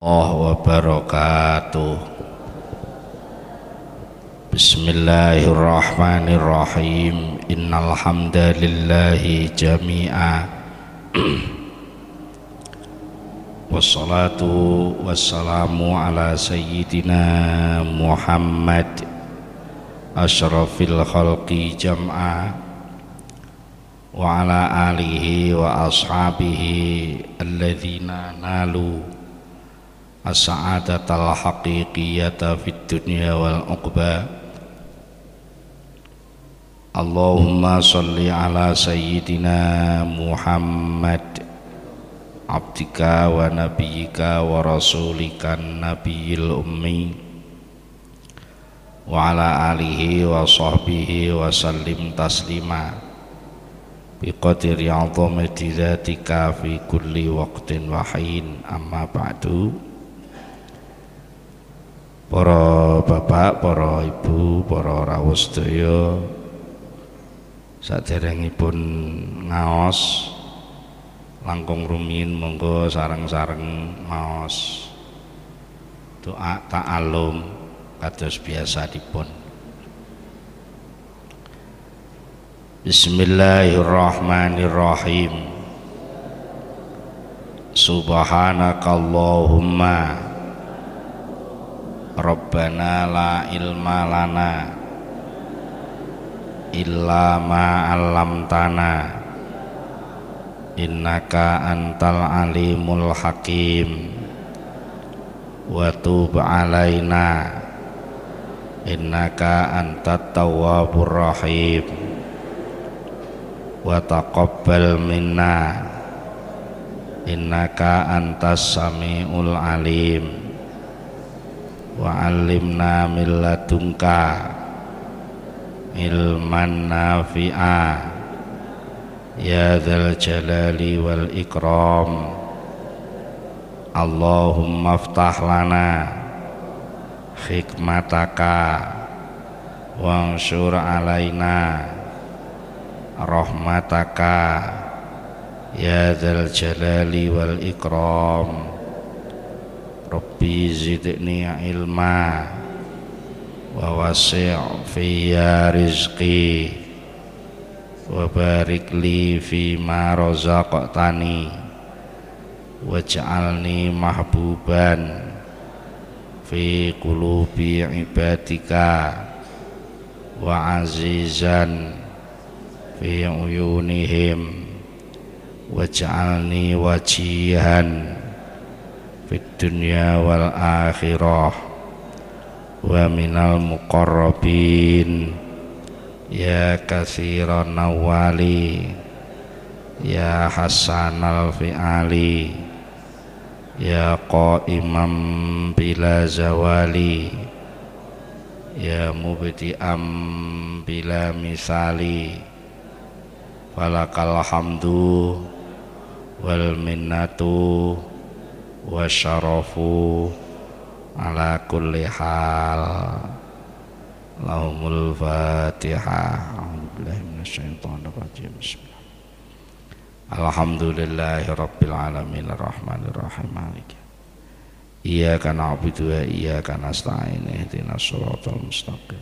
Wabarakatuh. Bismillahirrahmanirrahim. Innal hamdalillahi jami'a. Wassalatu wassalamu ala sayyidina Muhammad asyrafil khalqi jam'a wa ala alihi wa ashabihi alladzina nalu as-sa'adatal haqiqiyata fid dunya wal uqba. Allahumma sholli ala sayyidina Muhammad abdika wa nabiyyika wa rasulika nabiyil ummi wa ala alihi wa sahbihi wa sallim taslima biqadri 'azamati dzatika fi kulli waqtin wa hin. Amma ba'du. Para bapak, para ibu, para rawuh sedaya, saderengipun ngaos langkung rumiyin monggo sareng-sareng maos doa ta'alum kados biasa dipun. Bismillahirrahmanirrahim. Subhanakallahumma Rabbana la ilma lana illa ma 'allamtana innaka antal alimul hakim wa tub alaina innaka antat tawwabur rahim wa taqabbal minna innaka antas samiul alim wa 'allimna min ladunka ilman nafi'a ya dzal jalali wal ikram. Allahumma aftah lana hikmataka wanshur alaina rahmataka ya dzal jalali wal ikram. Rabbi zidni ilma wa wasi' fiyya rizqi wa barik li fima razaqtani waj'alni mahbuban fi qulubi ibadika wa azizan fi uyunihim waj'alni wajihan fid dunya wal akhirah wa minal muqarrabin ya katsiran nawali ya hasanal fi'ali ya qaimam bila zawali ya mubdi'am bila misali falakal hamdu wal minnatu wasyarafu ala kulli hal. Lahumul Fatihah. A'udzubillahi minasyaitonir rajim. Bismillah. Alhamdulillahi rabbil alamin arrahmanir rahim maliki. Iyyaka na'budu wa iyyaka nasta'in ihdinas shiratal mustaqim.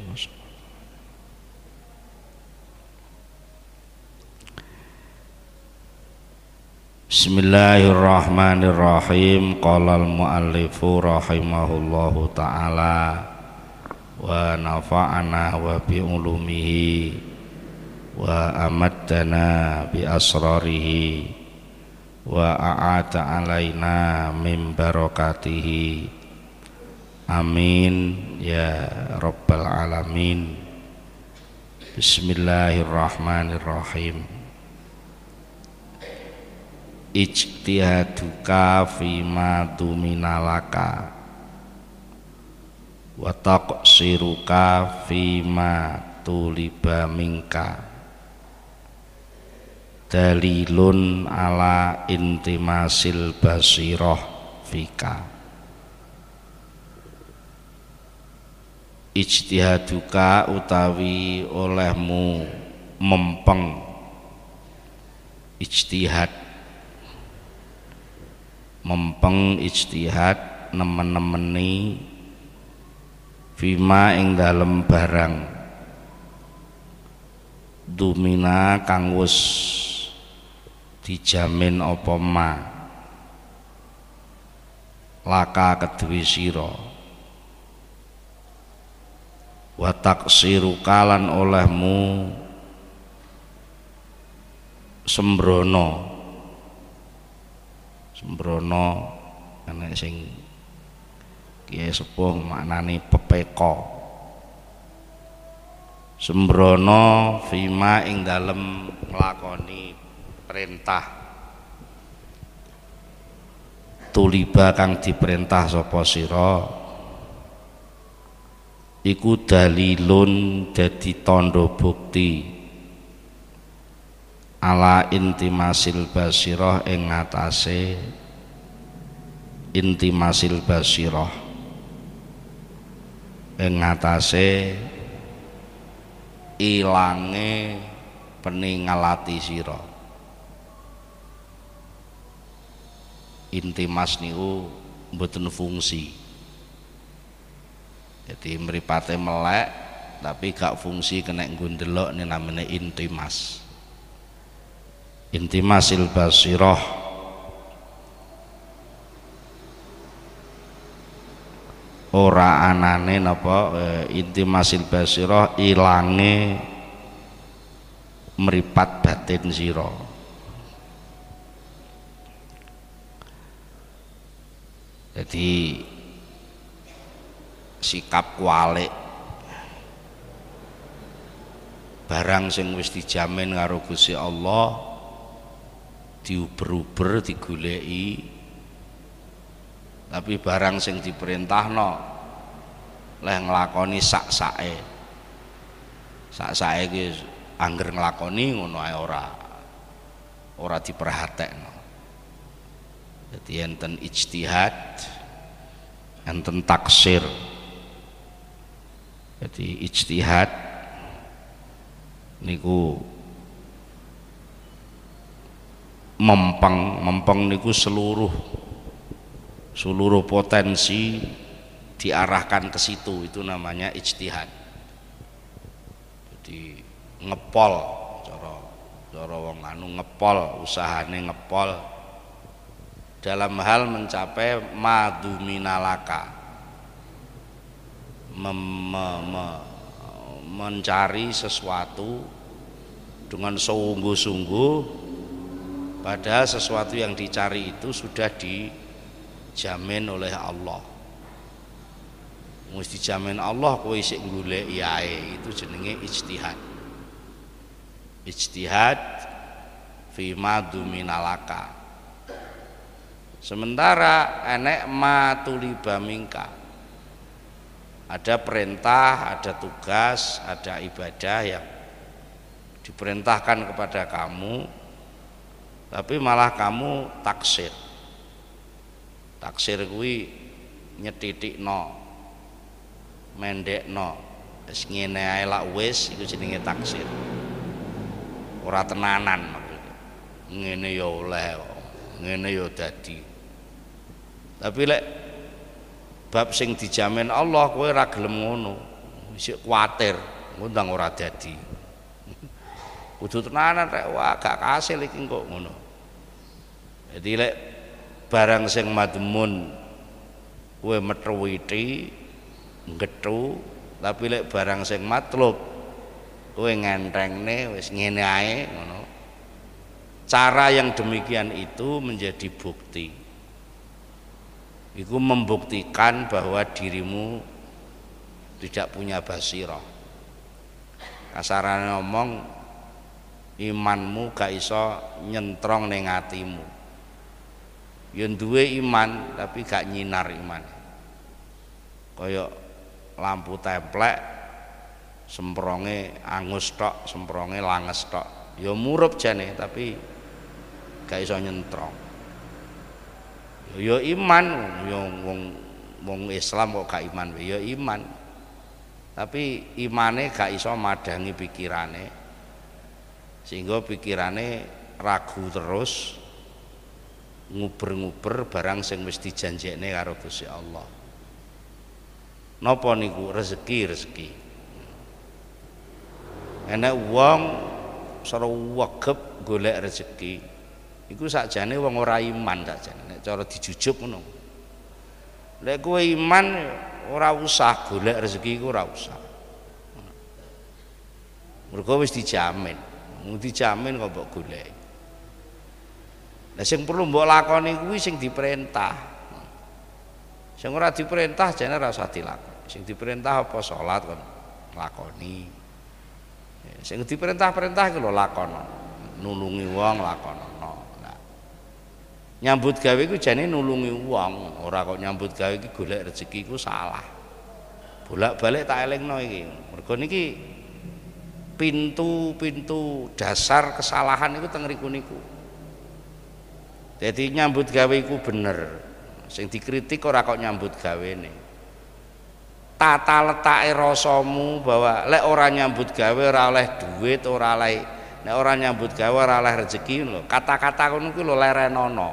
Bismillahirrahmanirrahim. Qala al-muallifu rahimahullahu ta'ala wa nafa'ana wa bi ulumihi wa amaddana bi asrarihi wa a'ata alaina min barakatihi. Amin ya rabbal alamin. Bismillahirrahmanirrahim. Ijtihaduka fima tuminalaka wa taqsiruka fima tuliba minka dalilun ala intimasil basirah fika. Ijtihaduka utawi olehmu mempeng ijtihad, mempeng ijtihad nemen-nemeni fima ing dalem barang dumina kang wis dijamin apa ma laka kedue sira wa taksiru kalan olehmu sembrono enek sing kiye sepuh maknane pepeka sembrono fima ing dalem nglakoni perintah tuliba kang diperintah sapa sira iku dalilun dadi tandha bukti ala intimasil basirah ing ngatasé intimasil basirah ing ngatasé ilange peningalati sira. Intimas niku mboten fungsi, jadi mripate melek tapi gak fungsi kena nggo ndelok ini namanya intimas. Intimasil basirah ora anane napa intimasil basirah ilange mripat batin sira. Jadi sikap kualik barang sing wis dijamin karo Gusti Allah diuber-uber digoleki, tapi barang sing diperintahno leh nglakoni sak-sake iki angger nglakoni ngono ae ora diperhatekno. Jadi enten ijtihad enten taksir. Jadi ijtihad niku mempeng niku seluruh potensi diarahkan ke situ, itu namanya ijtihad. Jadi ngepol cara wong anu ngepol, usahane ngepol dalam hal mencapai maduminalaka, mencari sesuatu dengan sungguh-sungguh. Padahal sesuatu yang dicari itu sudah dijamin oleh Allah. Wis dijamin Allah kowe isih goleki ae, itu jenenge ijtihad. Ijtihad fi maduminalaka. Sementara enek matuliba mingka. Ada perintah, ada tugas, ada ibadah yang diperintahkan kepada kamu, tapi malah kamu taksir kuwi nyetitikno mendekno wis ngene ae lak wis, iku jenenge taksir. Ora tenanan maksudnya ngene ya oleh kok, ngene ya dadi. Tapi lek bab sing dijamin Allah kowe ora gelem ngono, isih kuwatir ngundang ora dadi. Kudu tenanan rek, wah gak kasil iki kok ngono. Jadi lek barang sing madmun kowe metruwiti nggethu, tapi lek barang sing matlub kowe ngentengne wis ngene ae ngono. Cara yang demikian itu menjadi bukti. Itu membuktikan bahwa dirimu tidak punya basirah. Kasarane ngomong, imanmu gak iso nyentrong ning atimu. Ya duwe iman tapi gak nyinar iman. Kaya lampu templek sempronge angus tok, sempronge langes tok. Ya murup jane tapi gak iso nyentrong. Ya iman, ya wong Islam kok gak iman, ya iman. Tapi imane gak iso madangi pikirane, sehingga pikirane ragu terus, nguber-nguber barang sing wis dijanjekne karo Gusti Allah. Napa niku rezeki. Enek wong sara wegep golek rezeki. Iku sakjane wong ora iman sakjane nek cara dijujub ngono. Lek kowe iman ora usah golek rezeki iku ora usah. Mergo wis dijamin. Mung dijamin kok mbok golek. Lah sing perlu mbok lakoni kuwi sing diperintah. Sing ora diperintah jane ora usah dilakoni. Sing diperintah apa salat kon lakoni. Sing diperintah-perintah iku lho lakono. Nulungi wong lakonono. Nah. Nyambut gawe iku jane nulungi wong, ora kok nyambut gawe iki golek rezeki iku salah. Bolak-balik tak elingno iki. Mergo niki pintu-pintu dasar kesalahan iku teng riku niku. Dadi nyambut gawe iku bener. Sing dikritik ora kok nyambut gawene. Tata letake rasamu bahwa lek ora nyambut gawe ora oleh duit, ora oleh nek ora nyambut gawe ora oleh rezeki lho. Kata-kata ngono kuwi lho lerenono.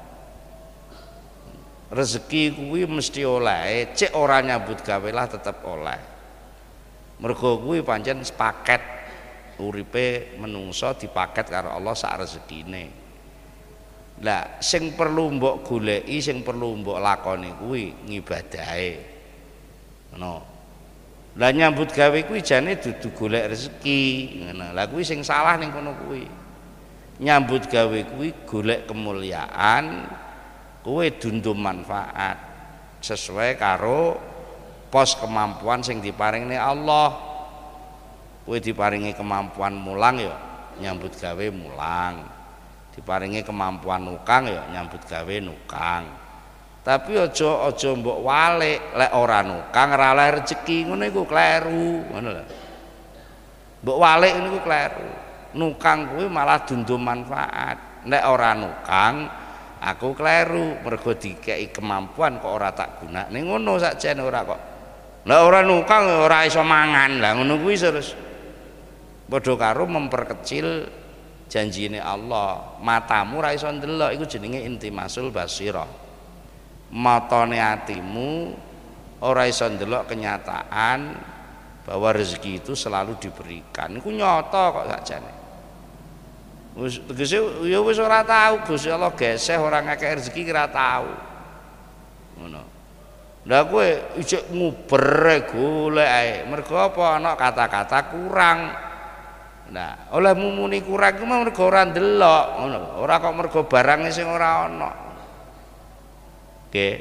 Rezeki kuwi mesti oleh, cek ora nyambut gawe lah tetep oleh. Mergo kuwi pancen sepaket uripe menungso dipaket karo Allah sak rezekine. Lah sing perlu mbok goleki, sing perlu mbok lakoni kuwi ngibadahe. Ngono. Lah nyambut gawe kuwi jane dudu golek rezeki, ngono. Lah kuwi sing salah ning kono kuwi. Nyambut gawe kuwi golek kemuliaan, kowe dundum manfaat sesuai karo pos kemampuan sing diparingi Allah. Kowe diparingi kemampuan mulang ya nyambut gawe mulang. Diparingi kemampuan nukang ya nyambut gawe nukang. Tapi aja mbok walik lek ora nukang ora oleh rezeki ngono iku kleru ngono lho. Mbok walik niku kleru. Nukang kuwi malah dundum manfaat. Nek ora nukang aku kleru mergo dikeki kemampuan kok ora tak gunakne ngono sakjane ora kok. Lah ora nukang ora iso mangan. Lah ngono kuwi terus padha karo memperkecil janjine Allah. Matamu ora iso ndelok iku jenenge intimasul basirah. Matane atimu ora iso ndelok kenyataan bahwa rezeki itu selalu diberikan. Iku nyata kok sakjane. Wis tegese ya wis ora tahu Gusti Allah geseh ora ngekek rezeki ora tahu. Ngono. Lah kowe ijek nguber golek ae. Mergo apa ana kata-kata kurang. Nah, oleh mumuni kurang iku mergo ora ndelok ngono. Ora kok mergo barange sing ora ana. Oke.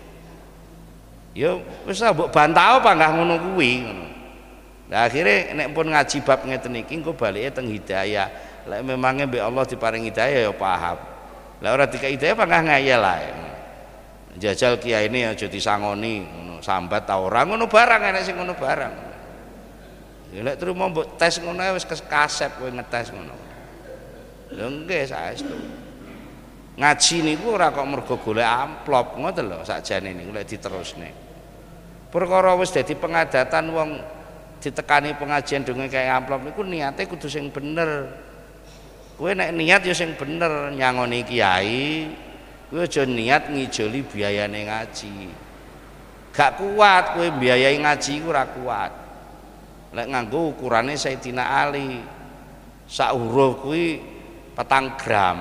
Yo wis mbok bantah apa enggak ngono kuwi ngono. Lah akhire nek pun ngaji bab ngeten iki engko balike teng hidayah. Lek memangnya mbek Allah diparingi hidayah ya paham. Lah ora dikek hidayah apa enggak ngayal ae. Jajal kiai ini aja disangoni ngono, sambat ta ora ngono barang enek sing ngono barang. Ya lek terima mbok tes ngono wis kasep kowe ngetes ngono. Lho nggih saestu. Ngaji niku ora kok mergo golek amplop ngoten lho sakjane niku lek diterusne. Perkara wis dadi pengadatan wong ditekani pengajian dongeng kaya amplop niku niate kudu sing bener. Kowe nek niat ya sing bener nyangoni kiai, kowe aja niat ngijoli biayane ngaji. Gak kuat kowe biayai ngaji iku ora kuat. Lek nganggo ukurane Sayyidina Ali. Sak huruf kuwi 4 gram.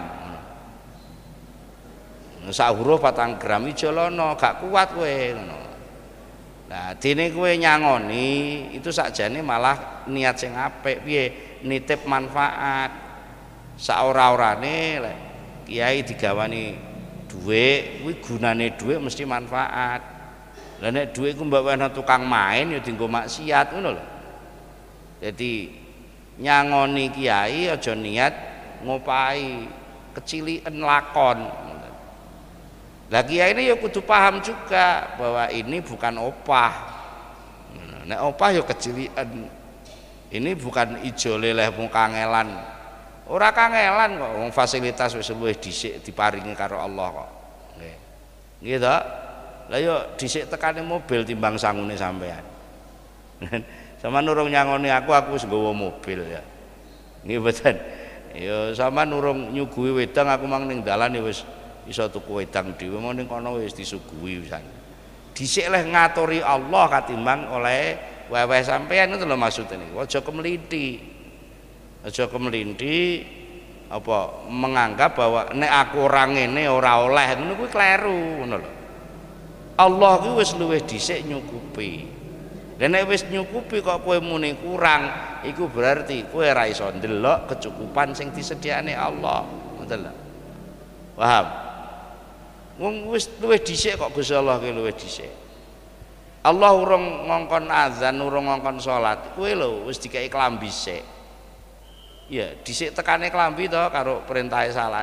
Sak huruf 4 gram ijolono gak kuat kowe ngono. Nah, dene kowe nyangoni itu sakjane malah niat sing apik piye nitip manfaat. Saora-orane lek kiai digawani dhuwit kuwi gunane dhuwit mesti manfaat. Lah nek dhuwit ku mbok ana tukang main ya dienggo maksiat ngono lho. Jadi nyangoni kiai aja niat ngopahi kecilian lakon. Lah kiai ini ya kudu paham juga bahwa ini bukan opah. Nek opah ya kecilian. Ini bukan ijo leleh mung kangelan. Ora kangelan kok wong fasilitas wis luwih dhisik diparingi karo Allah kok. Nggih. Nggih to? Lah yo dhisik tekane mobil timbang sangune sampean. Sama nurung nyangoni aku wis nggawa mobil ya. Nggih mboten. Ya sama nurung nyuguhi wedang aku mang ning dalan ya iso tuku wedang dhewe mau ning kono wis disuguhi pisan. Dhisik leh ngaturi Allah katimbang oleh weweh sampean itu lho maksudnya niku. Aja kemlinthi. Aja kemlinthi apa menganggap bahwa nek aku ora ngene ora oleh ngono kuwi kleru ngono lho. Allah kuwi wis luwih dhisik nyukupi. Lah nek wis nyukupi kok kowe muni kurang, iku berarti kowe ora iso ndelok kecukupan sing disediakne Allah. Ngoten lho. Paham? Wong wis luwih dhisik kok Gusti Allah ki luwih dhisik. Allah urung ngongkon azan, urung ngongkon salat, kowe lho wis dikai klambi sik. Ya, dhisik tekane klambi to karo perintah salat.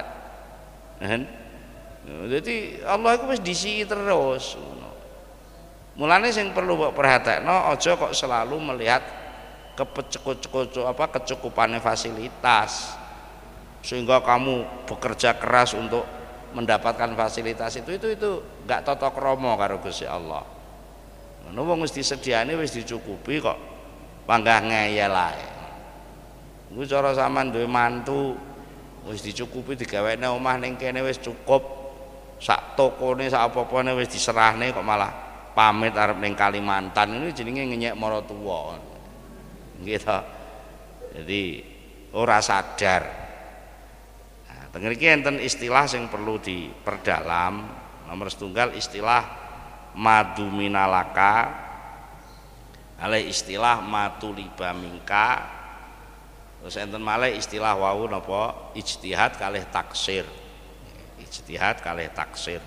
Jadi Allah itu wis disiki terus. Mulane sing perlu mbok perhatekno aja kok selalu melihat kecukupannya fasilitas sehingga kamu bekerja keras untuk mendapatkan fasilitas itu enggak tata krama karo Gusti Allah. Ngono wong wis disediani wis dicukupi kok panggah ngeyel ae. Iku cara sampean duwe mantu wis dicukupi digawekne omah ning kene wis cukup, sak tokone sak apa-apane wis diserahne kok malah pamit arep ning Kalimantan. Ini jenenge ngenyek maratuwa. Nggih to. Jadi ora sadar. Nah, teng mriki enten istilah sing perlu diperdalam. Nomor setunggal istilah madu minalaka, ale istilah matuliba mingka, terus enten malih istilah wau napa ijtihad kalih taksir. Ijtihad kalih taksir.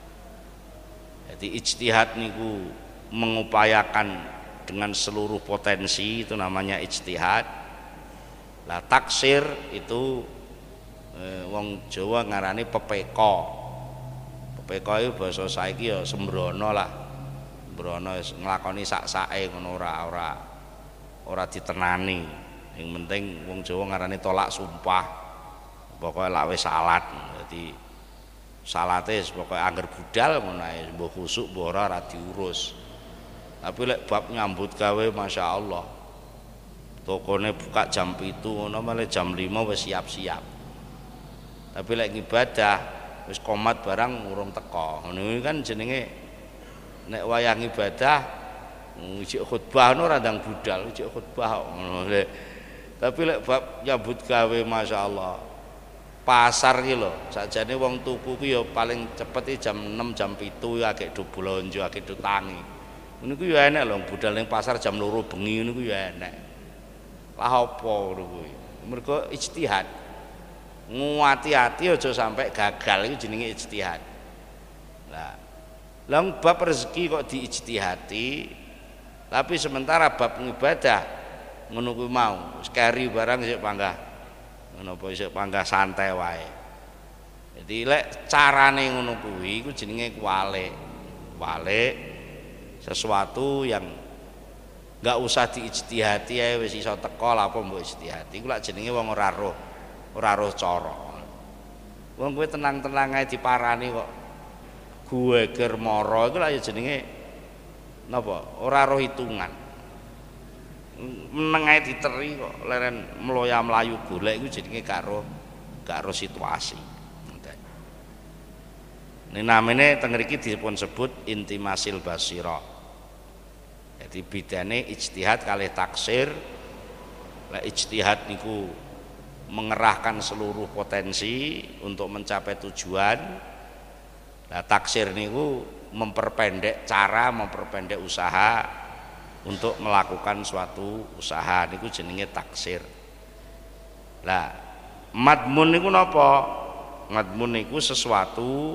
Jadi ijtihad niku mengupayakan dengan seluruh potensi, itu namanya ijtihad. Lah taksir itu wong Jawa ngarani pepeko. Pepeko itu basa saiki ya sembrono lah. Sembrono nglakoni sak-sake ngono ora ditenani. Yang penting wong Jawa ngarani tolak sumpah. Pokoke lak wis salat. Jadi salate pokoke angger budal ngono ae, mbok khusuk mbok ora diurus. Tapi lek bab nyambut gawe masyaallah. Tokone buka jam 7 ngono malah jam 5 wis siap-siap. Tapi lek ibadah wis komat barang urung teko. Ngono kan jenenge nek wayah ibadah ijik khutbah ora ndang budal, ijik khutbah ngono. Tapi lek bab nyambut gawe masyaallah. Pasar ki lho, sakjane wong tuku ki ya paling cepet jam 6 jam 7 ya akeh do blonjo, akeh do tangi. Ngono ku ya enek lho budal ning pasar jam 2 bengi ngono ku ya enek. Lah apa ngono kuwi? Mergo ijtihad. Nguati-ati aja sampai gagal iku jenenge ijtihad. Lah, bab rezeki kok diijtihati, tapi sementara bab ibadah ngono kuwi mau, wis kari barang sik panggah ngono apa isih panggah santai wae. Jadi lek carane ngono kuwi iku jenenge walik. Walik sesuatu yang enggak usah diijtihati ae wis iso teko lha apa mbok ijtihati. Iku lak jenenge wong ora roh cara. Wong kowe tenang-tenang ae diparani kok gueger mara iku lak jenenge napa? Ora roh hitungan. Meneng ae diteri kok leren mloya mlayu golek iku jenenge gak ro situasi. Ini namanya teng mriki dipun sebut intimasil basira. Jadi bidane ijtihad kalih taksir. Lah ijtihad niku mengerahkan seluruh potensi untuk mencapai tujuan. Lah taksir niku memperpendek cara, memperpendek usaha untuk melakukan suatu usaha niku jenenge taksir. Lah madmun niku napa? Madmun niku sesuatu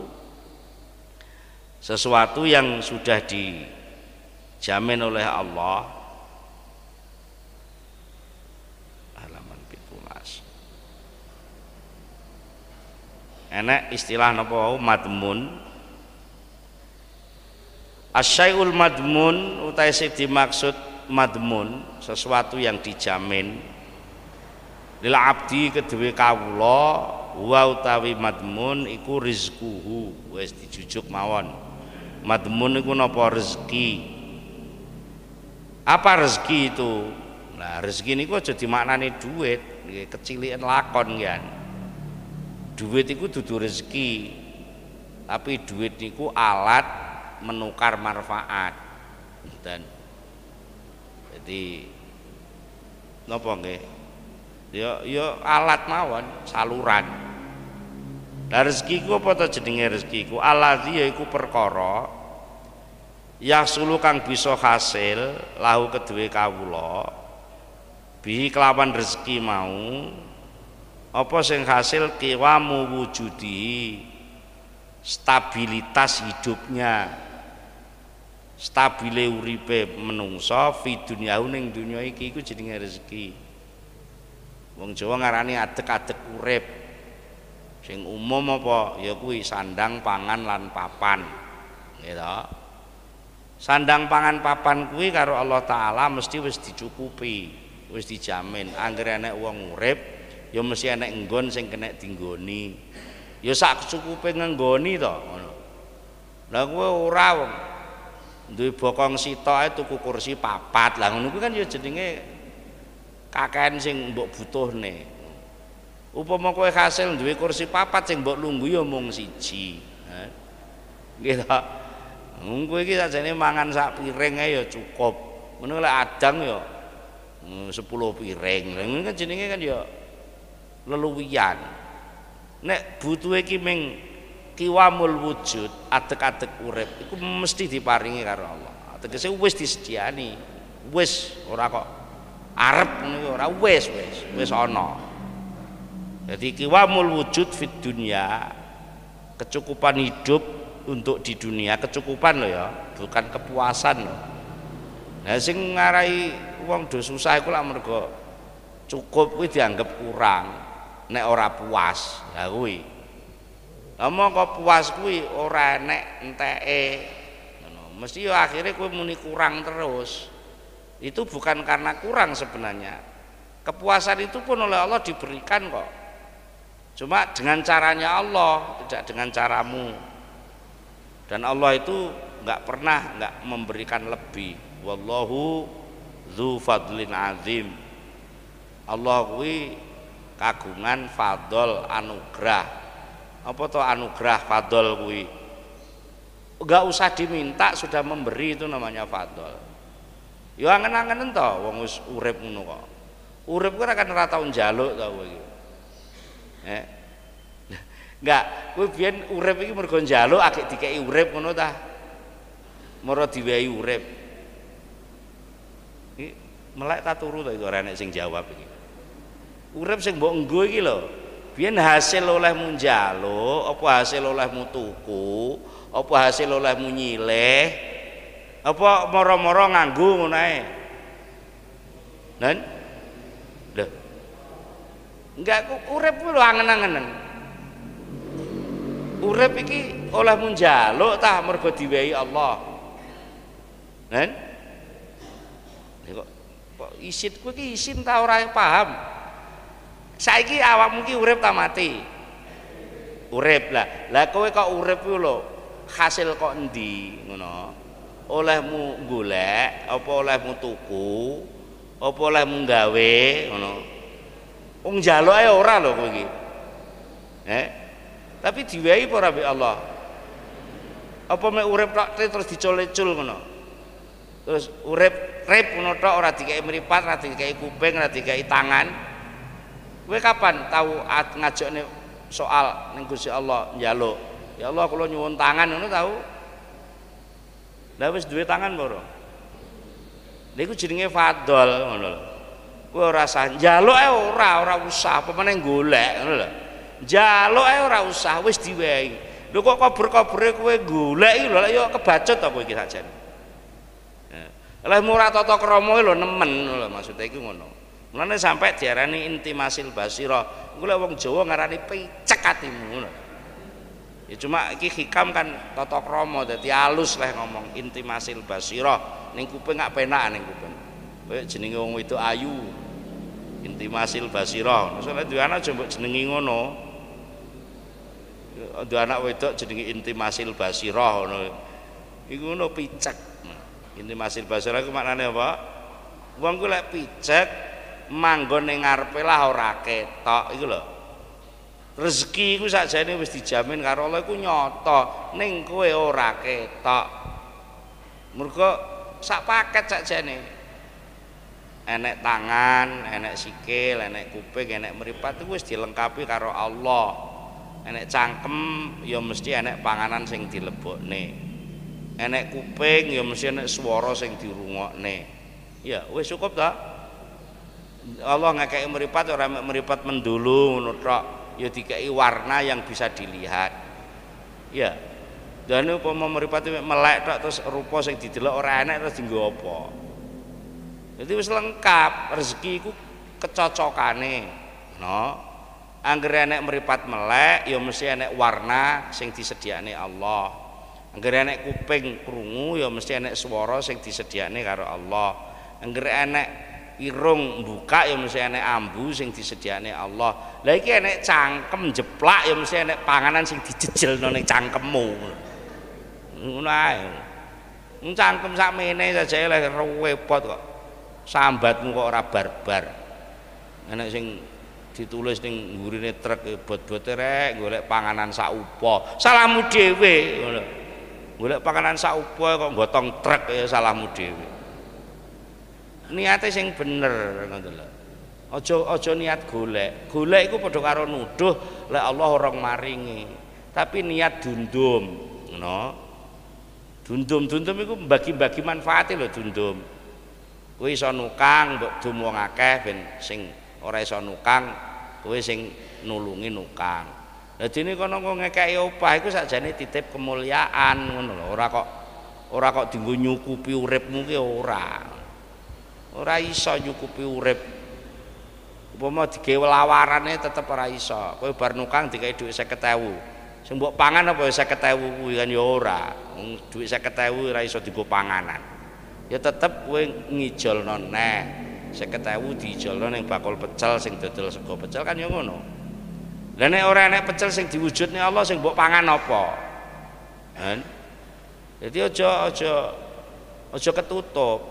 yang sudah dijamin oleh Allah. Halaman 17. Enak istilah napa madmun. Asyai'ul madmun utai sing dimaksud madmun sesuatu yang dijamin lil abdi kedue kawula wa utawi madmun iku rizquhu wis dijujuk mawon. Madmun iku napa? Rezeki. Apa rezeki itu? Nah, rezeki niku aja dimaknani duit, kecilikan lakon kan. Duit iku dudu rezeki. Tapi duit niku alat menukar manfaat. Dan jadi napa nggih? Ya alat mawon, saluran. Lah rezeki ku apa to jenenge rezeki ku? Allazi yaiku perkara yasulu kang bisa hasil lahu kedue kawula bi kelawan rezeki mau apa sing hasil kiwamu wujudi stabilitas hidupnya, stabile uripe menungso fi dunyahu ning dunya iki iku jenenge rezeki. Wong Jawa ngarani adeg-adeg urip. Sing umum apa ya kuwi sandang pangan lan papan. Gitu. Sandang pangan papan kuwi karo Allah taala mesti wis dicukupi, wis dijamin. Anggere enek wong urip ya mesti enek nggon sing kena dinggoni. Ya sak cukupe ngenggoni to ngono. Lah kowe ora wong duwe bokong sitok ae tuku kursi papat. Lah ngono kuwi kan ya jenenge kakean sing mbok butuhne. Upama kowe hasil duwe kursi papat sing mbok lungguh ya mung siji. Nggih to. Wong kowe iki sajane mangan sak piring ae ya cukup. Ngono lek adang ya 10 piring. Lah ngono kan jenenge kan ya leluwian. Nek butuhe ki ming kiwamul wujud adeg-adeg urip iku mesti diparingi karo Allah. Tegese wis disediani. Wis ora kok arep ngono ora wis ana. Jadi kiwamul wujud fid dunya, kecukupan hidup untuk di dunia, kecukupan loh ya, bukan kepuasan loh. Nah sing ngarai wong do susah iku lak mergo cukup kuwi dianggap kurang. Nek ora puas, ya kuwi. Lah mongko puas kuwi ora enek enteke. Ngono. Mesti ya akhirnya kuwi muni kurang terus. Itu bukan karena kurang sebenarnya. Kepuasan itu pun oleh Allah diberikan kok. Cuma dengan caranya Allah, tidak dengan caramu. Dan Allah itu enggak memberikan lebih. Wallahu dzu fadlin azim. Allah kuwi kagungan fadol anugerah. Apa to anugerah fadol kuwi? Enggak usah diminta sudah memberi, itu namanya fadol. Ya angen-angen to wong wis urip ngono kok. Urip kuwi kan ora tau njaluk to kowe iki. Enggak, kowe biyen urip iki mergo njaluk agek dikeki urip ngono ta? Mara diwehi urip. Iki melek ta turu to iki ora enek sing jawab iki. Urip sing mbok nggo iki lho. Biyen hasil olehmu njaluk, apa hasil olehmu tuku, apa hasil olehmu nyileh, apa mara-mara nganggo ngono ae. Nen? Lho. Enggak urip kuwi lho angen-angenen. Urip iki olehmu njaluk ta mergo diwehi Allah. Nen? Kok isin kuwi iki isin ta ora paham. Saiki awakmu ki urip ta mati? Urip lah. Lah kowe kok urip kuwi lho, hasil kok endi ngono? Olehmu golek, apa olehmu tuku, apa olehmu gawe ngono. Wong njaluk ae ora lho kowe iki. Tapi diwehi apa ora Allah? Apa mek urip tok terus dicul-cul ngono? Terus urip ngono tok ora dikeki mripat, ora dikeki kuping, ora dikeki tangan. Kowe kapan tahu ngajakne soal ning Gusti Allah njaluk? Ya Allah kula nyuwun tangan ngono tahu? Lah wis duwe tangan apa ora? Lha iku jenenge fadol ngono lho. Kowe ora usah njaluk ae ora usah apa meneh golek ngono lho. Njaluk ae ora usah wis diwehi. Lho kok kabur-kabure kowe golek iki lho ya kebacut ta kowe iki sakjane. Lah murah tata krama lho nemen lho maksud iki ngono. Mulane sampai diarani intimasil basirah. Iku lek wong Jawa ngarani picek atimu ngono. Ya cuma iki hikam kan tata krama dadi alus leh ngomong intimasil basirah. Ning kuping gak penak ning kuping. Kowe jenenge wong wedok ayu. Intimasil basirah. Soale duwe anak aja mbok jenengi ngono. Duwe anak wedok jenenge intimasil basirah ngono. Iku ngono picek. Intimasil basirah iku maknane apa? Wong ku lek picek manggon ning ngarepe lah ora ketok iku lho. Rezeki iku sakjane wis dijamin karo Allah iku nyata, ning kowe ora ketok. Mergo sak paket sakjane. Enek tangan, enek sikil, enek kuping, enek mripat iku wis dilengkapi karo Allah. Enek cangkem ya mesti enek panganan sing dilebokne. Enek kuping ya mesti enek swara sing dirungokne. Ya wis cukup ta? Allah ngekeki mripat ora mripat mendulu ngono tok. Ya dikei warna yang bisa dilihat. Ya. Dan upama mripate melek tok terus rupa sing didelok ora enak terus dienggo apa. Jadi wis lengkap, rezeki iku kecocokane. No. Angger enek mripat melek ya mesti enek warna sing disediakne Allah. Angger enek kuping krungu ya mesti enek swara sing disediakne karo Allah. Angger enek irung buka ya mesti enek ambu sing disediakne Allah. Lah iki enek cangkem jeplak ya mesti enek panganan sing dijejelno ning cangkemmu. Ngono ae. Cangkem sakmene saja lek repot kok. Sambatmu kok ora barbar. Enek sing ditulis ning ngurine truk bot-bote rek golek panganan sak upo. Salahmu dhewe ngono. Golek panganan sak upo kok gotong truk ya salahmu dhewe. Niate sing bener ngono lho. Aja niat golek. Golek iku padha karo nuduh lek Allah ora maringi. Tapi niat dundum, ngono. Dundum iku bagi-bagi manfaate lho dundum. Kowe iso nukang mbok dum wong akeh ben sing ora iso nukang kowe sing nulungi nukang. Dadi ini kono ngekeki opah iku sakjane titip kemuliaan ngono lho. Ora kok dienggo nyukupi uripmu ki ora. Ora iso nyukupi urip. Upama digawe lawarane tetep ora iso. Kowe bar nukang dikai dhuwit 50.000. Sing mbok pangan apa 50.000 kuwi kan ya ora. Wong dhuwit 50.000 ora iso dienggo panganan. Ya tetep kowe ngijolno neh. 50.000 diijolno ning bakul pecel sing dodol sego pecel kan ya ngono. Lah nek ora enek pecel sing diwujudne Allah sing mbok pangan apa? Kan? Jadi aja ketutup.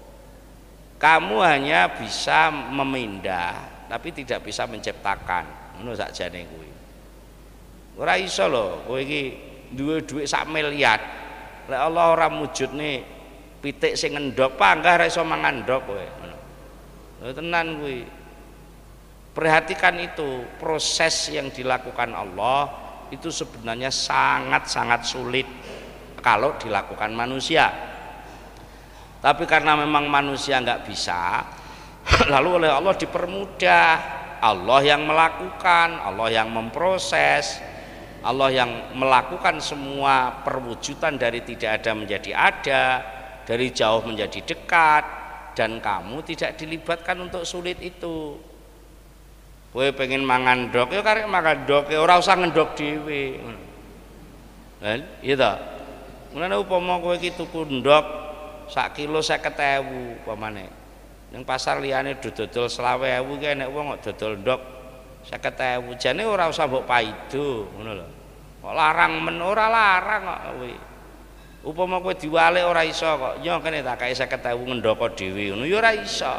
Kamu hanya bisa memindah tapi tidak bisa menciptakan. Ngono sakjane kuwi. Ora iso lho kowe iki duwe dhuwit sak miliar. Lek Allah ora mujudne pitik sing endhog panggah ora iso mangan ndhog kowe. Ngono. Tenan kuwi. Perhatikan itu, proses yang dilakukan Allah itu sebenarnya sangat-sangat sulit kalau dilakukan manusia. Tapi karena memang manusia nggak bisa, lalu oleh Allah dipermudah. Allah yang melakukan, Allah yang memproses, Allah yang melakukan semua perwujudan dari tidak ada menjadi ada, dari jauh menjadi dekat, dan kamu tidak dilibatkan untuk sulit itu. Kowe pengen mangan ndok ya karek mangan ndok, ora usah ngendok dhewe. Kan? Iya ta? Mulane upama kowe iki tuku ndok sak kilo 50.000 pamane. Ning pasar liyane dodol 20.000 ki enek wong kok dodol ndok 50.000. Jane ora usah mbok paido, ngono lho. Kok larang men ora larang kok kowe. Upama kowe diwalik ora iso kok. Yo kene tak kae 50.000 ngendoko dhewe ngono ya ora iso.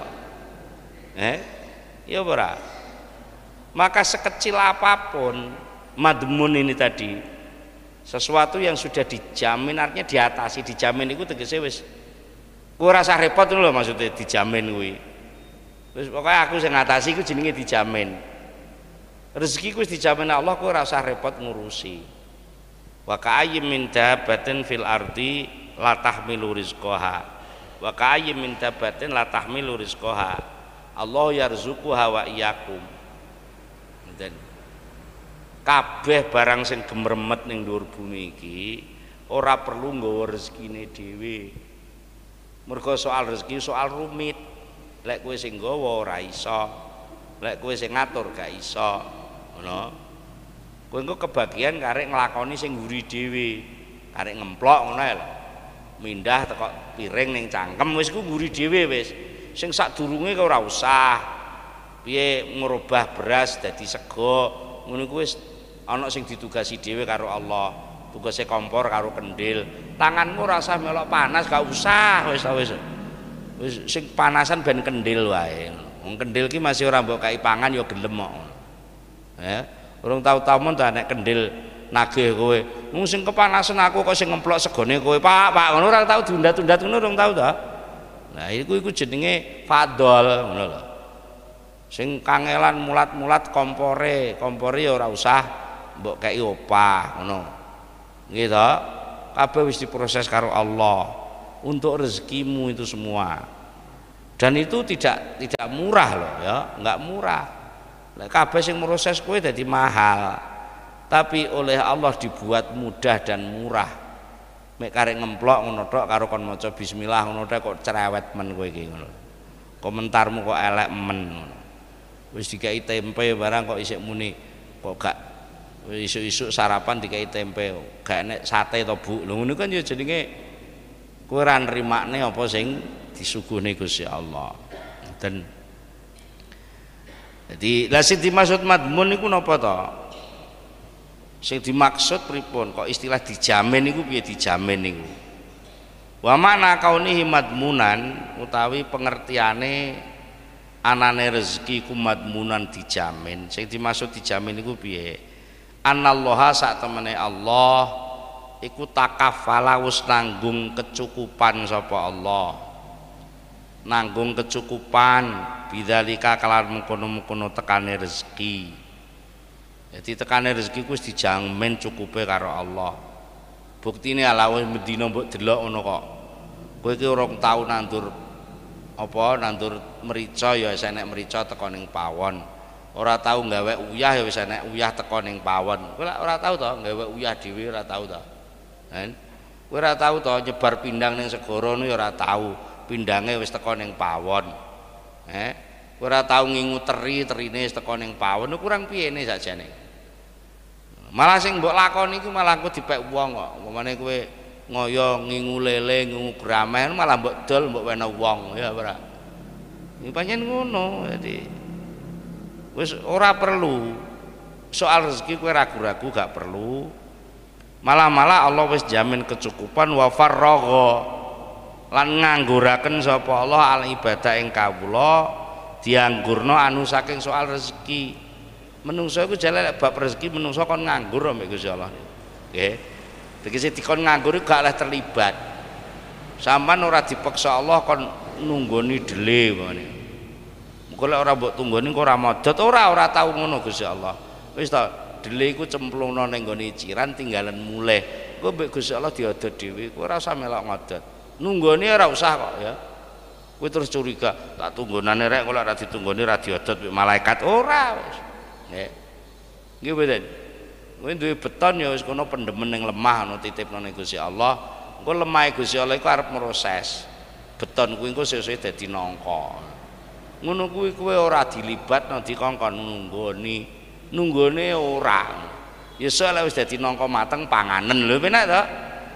Ya ora. Maka sekecil apapun madmun ini tadi, sesuatu yang sudah dijamin artinya diatasi, dijamin itu tegese wis kowe ora usah repot lho maksudnya dijamin kuwi. Wis pokoke aku sing ngatasi iku jenenge dijamin. Rezeki wis dijamin Allah, kowe ora usah repot ngurusi. Wa ka'ayyim min dabbatin fil ardi la tahmilu rizqaha. Wa ka'ayyim min dabbatin la tahmilu rizqaha. Allah yarzuquha wa iyyakum. Dan kabeh barang sing gemremet ning dhuwur bumi iki ora perlu nggawa rezekine dhewe. Mergo soal rezeki soal rumit. Lek kowe sing nggawa ora iso. Lek kowe sing ngatur gak iso. Ngono. Kowe engko kebagian karek nglakoni sing nguri dhewe. Karek ngemplok ngono ae lho. Mindah teko piring ning cangkem wis ku nguri dhewe wis. Sing sadurunge kok ora usah. Piye ngrubah beras dadi sego ngono kuwi wis ana sing ditugasi dhewe karo Allah. Tugase kompor karo kendil. Tanganmu ora usah melok panas, gak usah wis sing panasan ben kendil wae. Wong kendil ki masih ora mbok kai pangan ya gelem kok. Ya. Urung tau-tau men ta nek kendil nagih kowe. Wong sing kepanasan aku kok sing ngemplok segone kowe. Pak, ngono ora tau diundat-undat ngono urung tau ta. Nah, iku jenenge fadol ngono lho. Sing kangelan mulat-mulat kompore ya ora usah mbok kei opah ngono. Nggih to? Kabeh wis diproses karo Allah untuk rezekimu itu semua. Dan itu tidak murah loh ya, enggak murah. Lek kabeh sing proses kowe dadi mahal. Tapi oleh Allah dibuat mudah dan murah. Mek karek ngemplok ngono tok karo kon maca bismillah ngono tok kok cerewet men kowe iki ngono. Komentarmu kok elek men ngono. Wis dikai tempe barang kok isik muni kok gak isuk-isuk sarapan dikai tempe gak enek sate to Bu. Lho ngono kan ya jenenge kowe ra nrimakne apa sing disuguhne Gusti Allah. Dan jadi lah sing dimaksud madmun niku napa to? Sing dimaksud pripun kok istilah dijamin niku piye dijamin niku? Wa makna kaunihi madmunan utawi pengertiane anane rezeki ku madmunan dijamin. Sing dimaksud dijamin niku piye? Anallaha sak temene Allah iku takafala wis nanggung kecukupan sapa Allah. Nanggung kecukupan bidzalika kalan mengkono-mengkono tekane rezeki. Jadi tekane rezeki ku wis dijamin cukupe karo Allah. Buktine ala wis medina mbok delok ngono kok. Kowe iki urung tau nandur merica ya wis enek merica teko ning pawon. Ora tau gawe uyah ya wis enek uyah teko ning pawon. Kowe ora tau to gawe uyah dhewe ora tau to. Kan? Kowe ora tau to nyebar pindang ning segara ya ora tau. Pindange wis teko ning pawon. Kowe ora tau ngingu terine wis teko ning pawon. Kurang piyene sakjane. Malah sing mbok lakoni iku malah engko dipek wong kok. Umpamane kowe ngoyo ngingu lele, ngingu grameh malah mbok dol mbok wena wong ya ora. Iki pancen ngono. Jadi wis ora perlu soal rezeki kowe ragu-ragu gak perlu. Malah Allah wis jamin kecukupan wa faragha lan ngangguraken sapa Allah al ibadah ing kawula dianggurno anu saking soal rezeki. Menungso iku jane lek bab rezeki menungso kon nganggur mbek Gusti Allah. Nggih. Tegese dikon nganggur gak oleh terlibat. Sampeyan ora dipaksa Allah kon nunggoni dhele ngene. Engko lek ora mbok tunggoni kok ora modot, ora tau ngono Gusti Allah. Wis ta, dhele iku cemplungno ning nggone ciran tinggalan mulih. Engko mbek Gusti Allah diodot dhewe, kowe ora usah melok ngodot. Nunggoni ora usah kok ya. Kowe terus curiga, tak tunggonane rek kok ora ditunggoni ra diodot malaikat ora wis. Nggih mboten. Kowe duwe beton ya wis kono pendemen ning lemah ngono titipno ning Gusti Allah. Engko lemahe Gusti Allah iku arep proses. Beton kuwi engko sesuk dadi nangka. Ngono kuwi kowe ora dilibatno dikongkon nunggone ora. Ya sok lek wis dadi nangka mateng panganen lho penak to.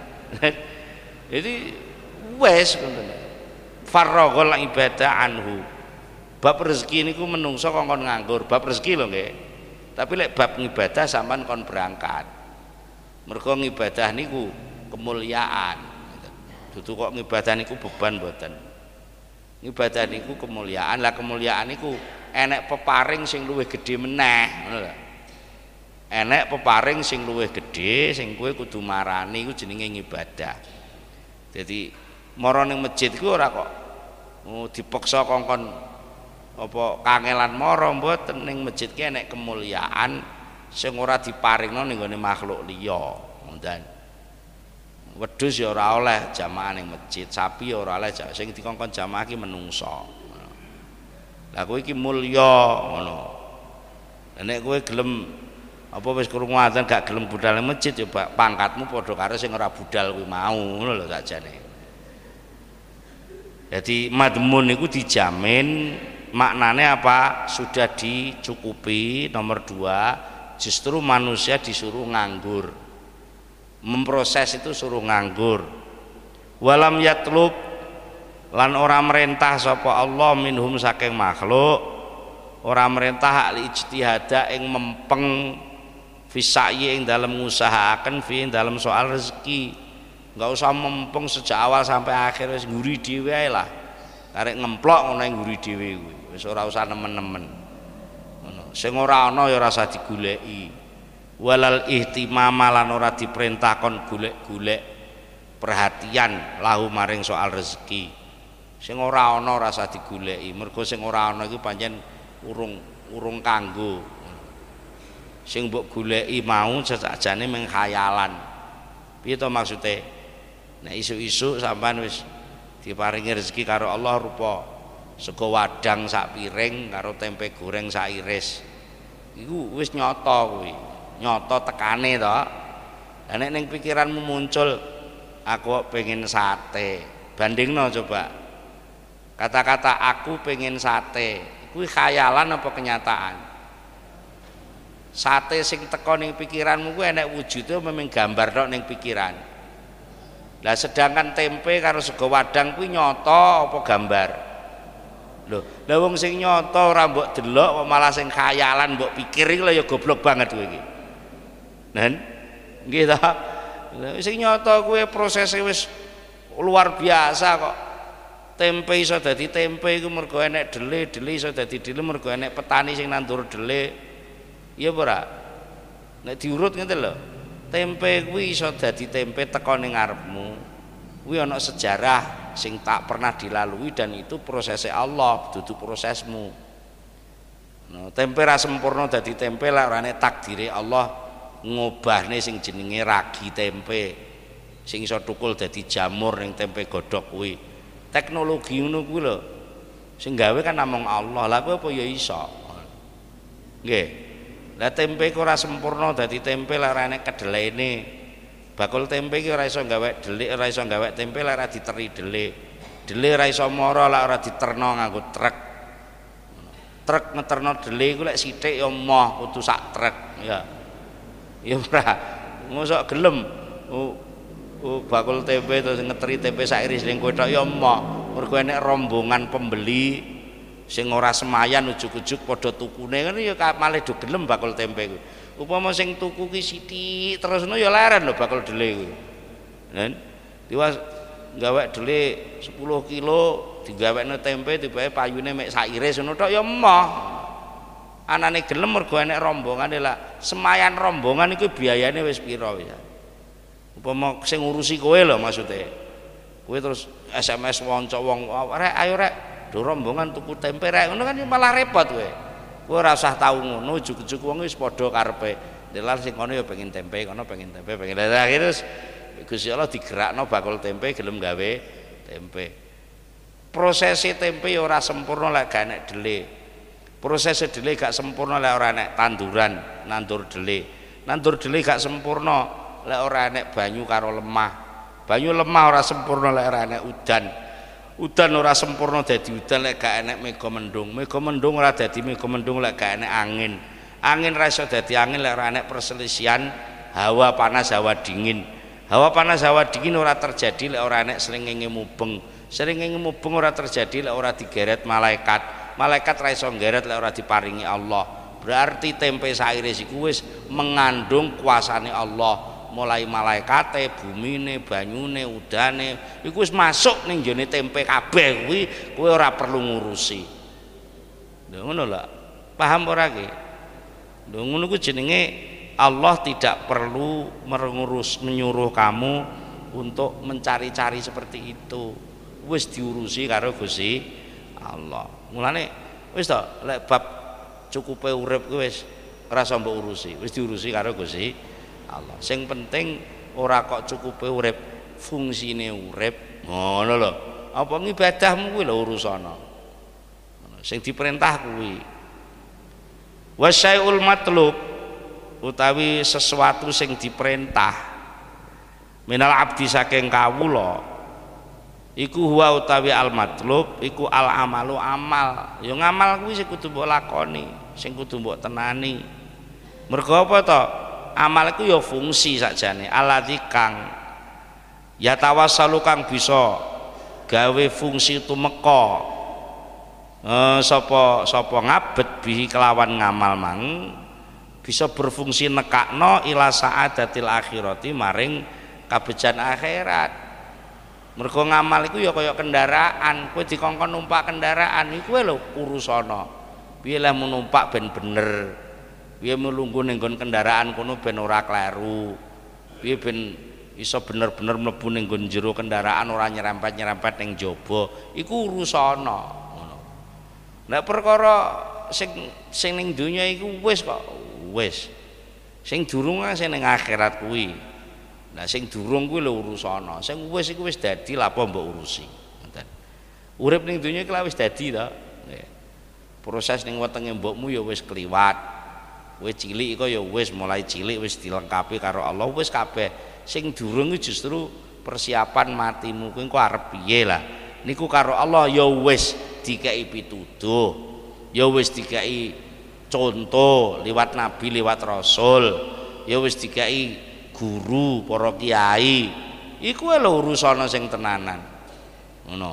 Jadi wis ngoten. Faragha ibadah anhu. Bab rezeki niku menungso kongkon nganggur, bab rezeki lho nggih. Tapi lek bab ngibadah sampean kon berangkat. Mergo ngibadah niku kemuliaan. Dudu kok ngibadah niku beban mboten. Ngibadah niku kemuliaan. Lah kemuliaan niku enek peparing sing luwih gedhe meneh, ngono lho. Enek peparing sing luwih gedhe sing kowe kudu marani iku jenenge ngibadah. Jadi mara ning masjid iku ora kok dipaksa kongkon apa kangelan mara mboten ning masjid ki enek kemuliaan sing ora diparingno ning gone makhluk liya. Ngoten. Wedhus ya ora oleh jamaah ning masjid, sapi ya ora oleh sing dikongkon jamaah ki menungso. Lah kowe iki mulya ngono. Nek kowe gelem apa wis krungu adzan gak gelem budal ning masjid ya pangkatmu padha karo sing ora budal kuwi mau ngono lho sakjane. Jadi madmun niku dijamin. Maknane apa? Sudah dicukupi. Nomor 2, justru manusia disuruh nganggur. Memproses itu suruh nganggur. Walam yatlub lan ora merintah sapa Allah minhum saking makhluk, ora merintah hak ijtihada ing mempeng fisai ing dalam ngusahaken fi ing dalam soal rezeki. Enggak usah mempeng sejak awal sampai akhir wis nguri dhewe ae lah. Karek ngemplok ngono nguri dhewe kuwi. Wis ora usah nemen-nemen. Ngono. Sing ora ana ya ora usah digoleki. walal ihtimama lan ora diperintah kon golek-golek perhatian lahu maring soal rezeki. Sing ora ana ora usah digoleki, mergo sing ora ana iku pancen urung kanggo. Sing mbok goleki mau sajane mung khayalan. Piye to maksude? Nek isuk-isuk sampean wis diparingi rezeki karo Allah rupa sego wadang sak piring karo tempe goreng sak iris. Iku wis nyata kuwi. Nyata tekane to. Lah nek ning pikiranmu muncul aku pengen sate, bandingno coba. Kata-kata aku pengen sate, kuwi khayalan apa kenyataan? Sate sing teko ning pikiranmu kuwi enek wujude memang gambar tok ning pikiran. Lah sedangkan tempe karo sego wadang kuwi nyata apa gambar? Lho, lah wong sing nyata ora mbok delok kok malah sing khayalan mbok pikir iki lho ya goblok banget kowe iki. Nen, nggih ta? Sing nyata kuwi prosese wis luar biasa kok. Tempe iso dadi tempe iku mergo enek dele iso dadi dele mergo enek petani sing nandur dele. Iya apa ora? Nek diurut ngene lho. Tempe kuwi iso dadi tempe teko ning ngarepmu. Kuwi ana sejarah sing tak pernah dilalui dan itu prosesnya Allah, dudu prosesmu. Nah, tempe ra sempurna dadi tempe lek ora nek takdire Allah ngobahne sing jenenge ragi tempe sing iso tukul dadi jamur ning tempe godhog kuwi. Teknologi ngono kuwi lho. Sing gawe kan namung Allah. Lah apa ya iso. Nggih. Lah tempe ku ora sempurna dadi tempe lek ora enek kedelene. Bakul tempe iki ora iso gawe delik, ora iso gawe tempe lek ora diteri delik. Delik ora iso mara lek ora diterno nganggo truk. Truk ngeterno delik iku lek sithik ya moh kudu sak truk ya. Ya ora mosok gelem bakul tempe terus ngeteri tempe sak iris ning kowe tok ya emoh mergo enek rombongan pembeli sing ora semayan ujug-ujug padha tukune ngono ya malih do gelem bakul tempe kuwi. Upama sing tuku ki sithik terusno ya leren lho bakul dele kuwi. Nen diwas gawe dele 10 kilo digawekno tempe tibae payune mek sak iris ngono tok ya emoh. Anane gelem mergo enek rombongan lah semayan rombongan iku biayane wis pira wis. Upama sing ngurusi kowe lho maksude. Kowe terus SMS wonco wong rek ayo rek do rombongan tuku tempe rek ngono kan malah repot kowe. Kowe ora usah tau ngono ujug-ujug wong wis padha karepe. Delal sing kono ya pengen tempe, kono pengen tempe, pengen. Lah terus Gusti Allah digerakno bakul tempe gelem gawe tempe. Prosesi tempe ya ora sempurna lek gak enek dele. Proses dele gak sempurna lek ora enek tanduran nandur dele. Nandur dele gak sempurna lek ora enek banyu karo lemah. Banyu lemah ora sempurna lek ora enek udan. Udan ora sempurna dadi udan lek gak enek mega mendung. Mega mendung ora dadi mega mendung lek gak enek angin. Angin ora iso dadi angin lek ora enek perselisihan hawa panas hawa dingin. Hawa panas hawa dingin ora terjadi lek ora enek srengenge mubeng. Srengenge mubeng ora terjadi lek ora digeret malaikat. Malaikat ra iso nggeret lek ora diparingi Allah. Berarti tempe sairis iku wis mengandung kuasane Allah. Mulai malaikate, bumine, banyune, udane iku wis masuk ning jone tempe kabeh kuwi kowe ora perlu ngurusi. Lha ngono lho. Paham ora ki? Lho ngono ku jenenge Allah tidak perlu menyuruh kamu untuk mencari-cari seperti itu. Wis diurusi karo Gusti Allah. Mulane wis to lek bab cukupe urip kuwi wis ora usah mbok urusi, wis diurusi karo Gusti Allah. Sing penting ora kok cukupe urip, fungsine urip. Ngono lho. Apa ngibadahmu kuwi lho urusana. Sing diperintah kuwi. Wasyai'ul matlub utawi sesuatu sing diperintah minal abdi saking kawula iku huwa utawi al matlub iku al amalu amal. Ya ngamal kuwi sing kudu mbok lakoni, sing kudu mbok tenani. Mergo apa to? Amal iku ya fungsi sakjane alladzi kang ya tawassalu kang bisa gawe fungsi tumeka sapa ngabet bihi kelawan ngamal mang bisa berfungsi nekakno ila saadatil akhirati maring kabejan akhirat. Mergo ngamal iku ya kaya kendaraan, kowe dikongkon numpak kendaraan iku lho urusana. Piye lah numpak ben bener. piye mlungguh ning nggon kendaraan kono ben ora kleru, piye ben iso bener-bener mlebu ning nggon jero kendaraan ora nyerempet-nyerempet ning jaba, iku urusana ngono. Nek perkara sing ning donya iku wis kok, wis. Sing durung sing ning akhirat kuwi. Nah sing durung kuwi lho urusana, sing wis iku wis dadi lha apa mbok urusi. Ngoten. Urip ning donya iki wis dadi to. Proses ning wetenge mbokmu ya wis kliwat. Kowe cilik kok ya wis mulai cilik wis dilengkapi karo Allah wis kabeh. Sing durung justru persiapan matimu kuwi engko arep piye lah. Niku karo Allah ya wis dikei pituduh. Ya wis dikei contoh liwat nabi liwat rasul, ya wis dikai guru para kiai, iku lho urusana sing tenanan ngono.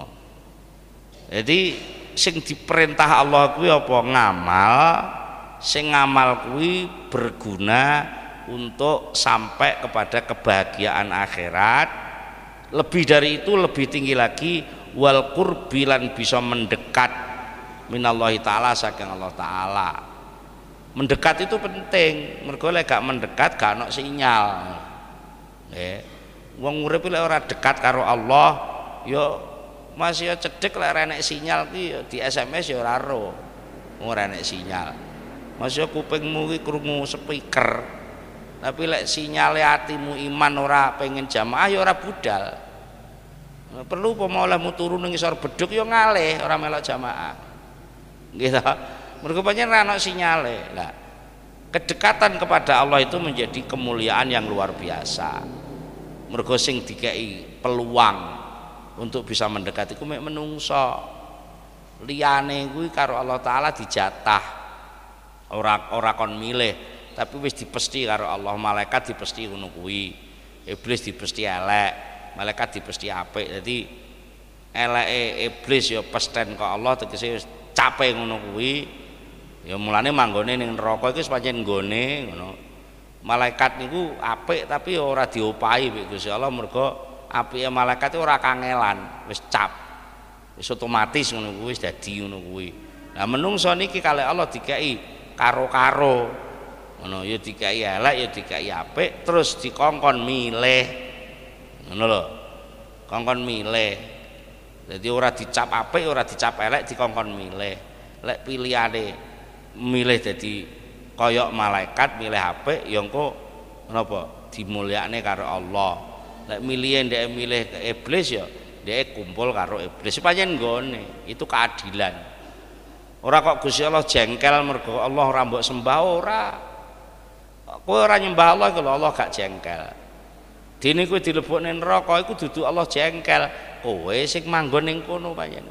Jadi sing diperintah Allah kuwi apa ngamal, sing ngamal kuwi berguna untuk sampai kepada kebahagiaan akhirat. Lebih dari itu, lebih tinggi lagi, wal qurbilan bisa mendekat minallahi ta'ala saking Allah ta'ala. Mendekat itu penting, mergo lek gak mendekat gak ono sinyal. Nggih. Wong urip lek ora dekat karo Allah, ya masih cedhek lek ora enek sinyal ki ya di SMS ya ora ro. Ora enek sinyal. Masih kupingmu ki krungu speaker. Tapi lek sinyale atimu iman ora pengen jamaah ya ora budal. Perlu apa olehmu turu ning isor beduk ya ngalih ora melok jamaah. Nggih ta? Mergo pancen ora ana sinyale. Lah, kedekatan kepada Allah itu menjadi kemuliaan yang luar biasa. Mergo sing dikei peluang untuk bisa mendekati ku mek menungso. Liyane kuwi karo Allah taala dijatah. Ora kon milih, tapi wis dipesti karo Allah. Malaikat dipesti ngono kuwi. Iblis dipesti elek, malaikat dipesti apik. Dadi eleke iblis ya pesten kok Allah tegese wis capek ngono kuwi. Ya mulane manggone ning neraka iku pancen nggone ngono. Malaikat niku apik tapi ora diopahi mek Gusti Allah mergo apike malaikat ora kangelan, wis cap. Wis otomatis ngono kuwi wis dadi ngono kuwi. Lah menungso niki kalih Allah dikai karo-karo. Ngono ya dikai elek ya dikai apik terus dikongkon milih. Ngono lho. Kongkon milih. Jadi ora dicap apik ora dicap elek dikongkon milih. Lek pilihane milih dadi kaya malaikat milih apik ya engko napa dimulyakne karo Allah. Lek milih ndek milih ke iblis ya ndek kumpul karo iblis pancen nggone itu keadilan. Ora kok Gusti Allah jengkel mergo Allah ora mbok sembah ora. Kowe ora nyembah Allah kalau Allah gak jengkel. Dene kowe dilebokne neraka iku dudu Allah jengkel. Kowe sing manggon ning kono pancen.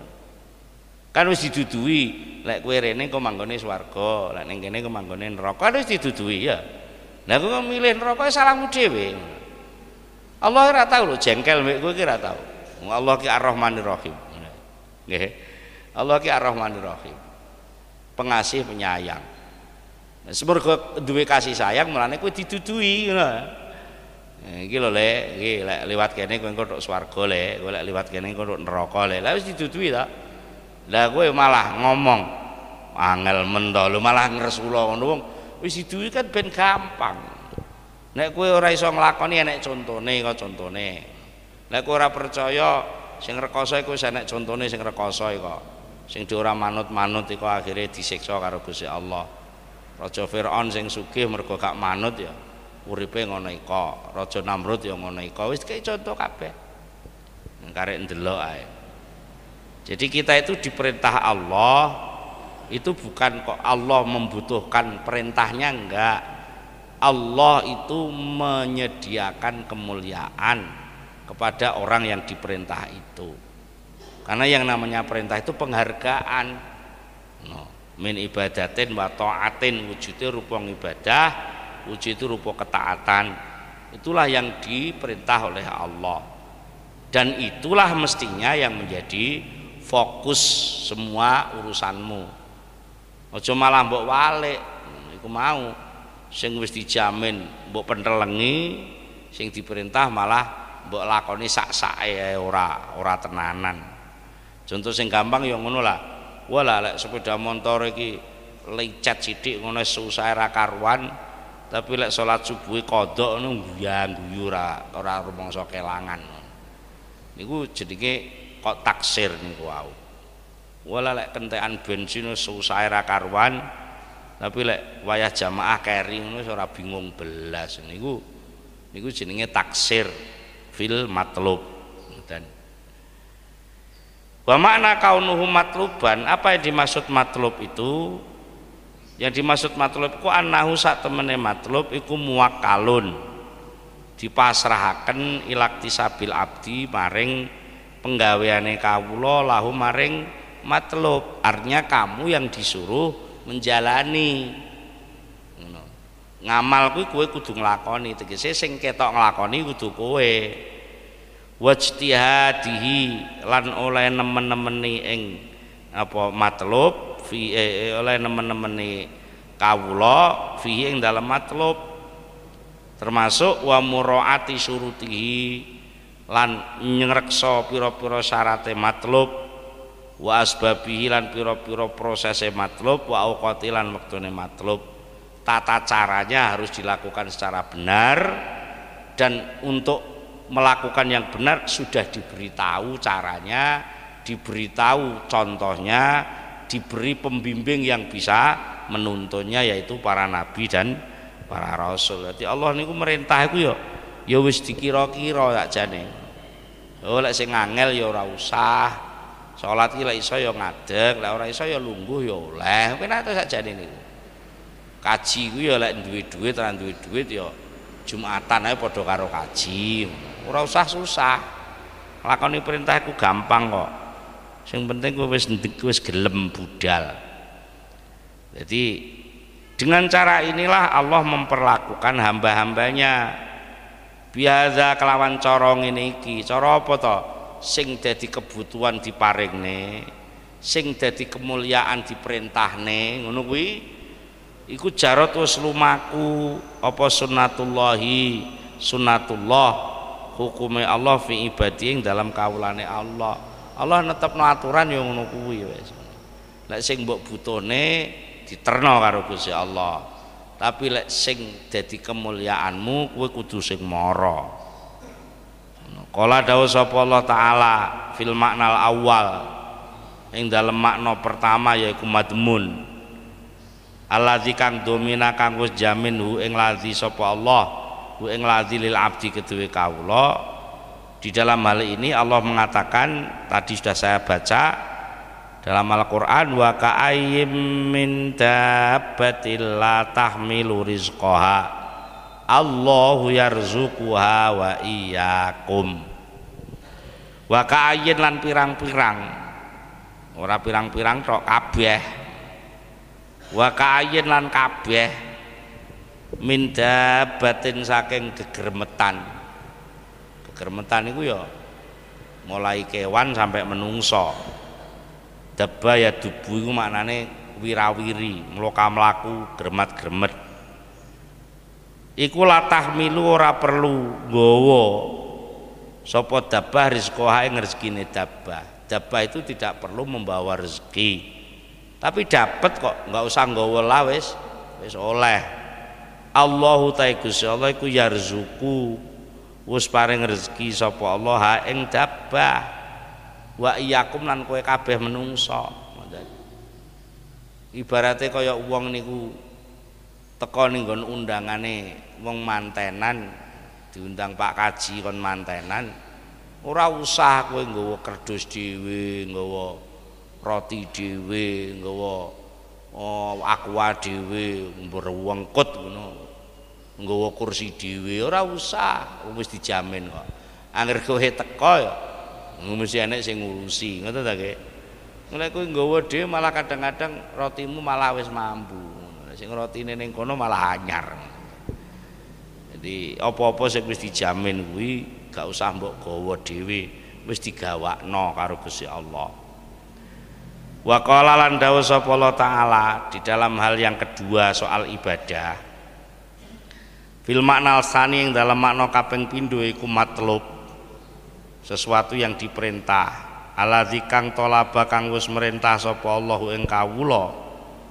Kan wis diduduhi, lek kowe rene kok manggone swarga, lek ning kene kok manggone neraka, kan wis diduduhi ya. Lah kowe milih neraka salahmu dhewe. Allah ora tau lho jengkel mek kowe ki ora tau. Wong Allah ki Ar-Rahmanir Rahim. Nggih. Allah ki Ar-Rahmanir Rahim. Pengasih penyayang. Nah, semergo duwe kasih sayang mulane kowe diduduhi ngono. Iki lho lek, iki lek liwat kene kowe engko tok swarga lek, kowe lek liwat kene engko tok neraka lek. Lah wis diduduhi ta? Lah kowe malah ngomong angel men to lho malah ngresula ngono wong wis diduwi kan ben gampang. Nek kowe ora iso nglakoni enek contone kok contone. Nek kowe ora percaya sing rekoso iku wis enek contone sing rekoso kok. Sing ora manut-manut iku akhire disiksa karo Gusti Allah. Raja Firaun sing sugih mergo gak manut ya uripe ngono iko. Raja Namrud ya ngono iko. Wis kaya contoh kabeh. Karek ndelok ae. Jadi kita itu diperintah Allah itu bukan kok Allah membutuhkan perintahnya, enggak. Allah itu menyediakan kemuliaan kepada orang yang diperintah itu. Karena yang namanya perintah itu penghargaan. No. Min ibadatin wa ta'atin, wujudnya rupa ibadah, wujud itu rupa ketaatan. Itulah yang diperintah oleh Allah. Dan itulah mestinya yang menjadi fokus semua urusanmu. Aja malah mbok walik, iku mau sing wis dijamin mbok pentelengi, sing diperintah malah mbok lakoni sak-sake ora tenanan. Contoh sing gampang ya ngono lah. Wala lek sepeda motor iki lecet sithik ngono susah ra karuan, tapi lek salat subuh kodok ngono guyu ora rumangsa kelangan. Niku jenenge kok taksir niku wau. Wala lek kentekan bensin susah ra karuan, tapi lek wayah jamaah keri ngono ora bingung belas. Niku jenenge taksir fil matlub. Dan wa makna kaunuhu matluban, apa yang dimaksud matlub itu? Yang dimaksud matlub ku annahu sak temene matlub iku muwakkalun, dipasrahaken ilaktisabil abdi maring penggaweane kawula lahu maring matlub. Artinya kamu yang disuruh menjalani ngono. Ngamal kuwi kowe kudu nglakoni, tegese sing ketok nglakoni kudu kowe. Wajtihadihi lan oleh nemen-nemeni ing apa matlub fi oleh nemen-nemeni kawula fi ing dalem matlub, termasuk wa muraati surutihi lan nyreksa pira-pira syarate matlub, wa asbabihi lan pira-pira prosese matlub, wa auqati lan wektune matlub. Tata caranya harus dilakukan secara benar, dan untuk melakukan yang benar sudah diberitahu caranya, diberitahu contohnya, diberi pembimbing yang bisa menuntunnya, yaitu para nabi dan para rasul. Jadi Allah niku merintah iku ya wis dikira-kira sakjane. Oh lek sing angel ya ora usah. Salat iki lek iso ya ngadeg, lek ora iso ya lungguh ya oleh. Penak to sakjane niku. Kaji ku ya lek duwe duit ora duwe duit ya Jumatan ae padha karo kaji. Ora usah susah. Lakoni perintah iku gampang kok. Sing penting kowe wis gelem budal. Jadi dengan cara inilah Allah memperlakukan hamba-hambanya. Biasa kelawan cara ngene iki. Cara apa to? Sing dadi kebutuhan diparingne, sing dadi kemuliaan diperintahne, ngono kuwi iku jarot wis lumaku apa sunnatullah hukume Allah fi ibadihi dalam kawulane Allah. Allah netepno aturan ya ngono kuwi wis. Lek sing mbok butuhne diterno karo Gusti Allah. Tapi lek sing dadi kemuliaanmu kowe kudu sing mara. Qala dawuh sapa Allah taala fil maknal awal, ing dalem makna pertama yaiku madmun. Alladzi kang domina kang wis jamin hu ing ladzi sapa Allah, hu ing ladzi lil abdi kedue kawula. Di dalam hal ini Allah mengatakan, tadi sudah saya baca dalam Al-Qur'an, wa ka'ayyim min dabbatin la tahmilu rizqaha Allahu yarzuquha wa iyyakum. Wa ka'ayyin lan pirang-pirang, ora pirang-pirang tok kabeh. Wa ka'ayyin lan kabeh min dabbatin saking gegermetan. Gegermetan iku ya mulai kewan sampai menungso. Dabba ya dubu iku maknane wirawiri, mloka mlaku, gremet-gremet. Iku latah milu ora perlu nggawa sapa dabbah rizqoha ing rezekine dabbah. Dabbah itu tidak perlu membawa rezeki, tapi dapat kok, nggak usah nggawa lah, wis oleh. Allahu ta'ala Gusti Allah iku yarzuku, wis paring rezeki sapa Allah ha ing dabbah, wa iyyakum lan kowe kabeh menungso. Ibarate kaya wong niku teko ning nggon undangane wong mantenan, diundang Pak Kaji kon mantenan, ora usah kowe nggawa kerdus dhewe, nggawa roti dhewe, nggawa aqua dhewe, mbrewengkut ngono, nggawa kursi dhewe, ora usah, wis dijamin kok. Angger kowe teko ya mesti enek sing ngurusi, ngono ta nggih. Nek kowe nggawa dhewe malah kadang-kadang rotimu malah wis mambu. Sing rotine ning kono malah anyar. Jadi apa-apa sing wis dijamin kuwi gak usah mbok gawa dhewe, wis digawakno karo Gusti Allah. Wa qala lan dawuh sapa Allah taala di dalam hal yang kedua soal ibadah. Fil makna sani ing dalam makna kaping pindho iku matlub, sesuatu yang diperintah. Aladzi kang tolaba kang wis merintah sapa Allah ing kawula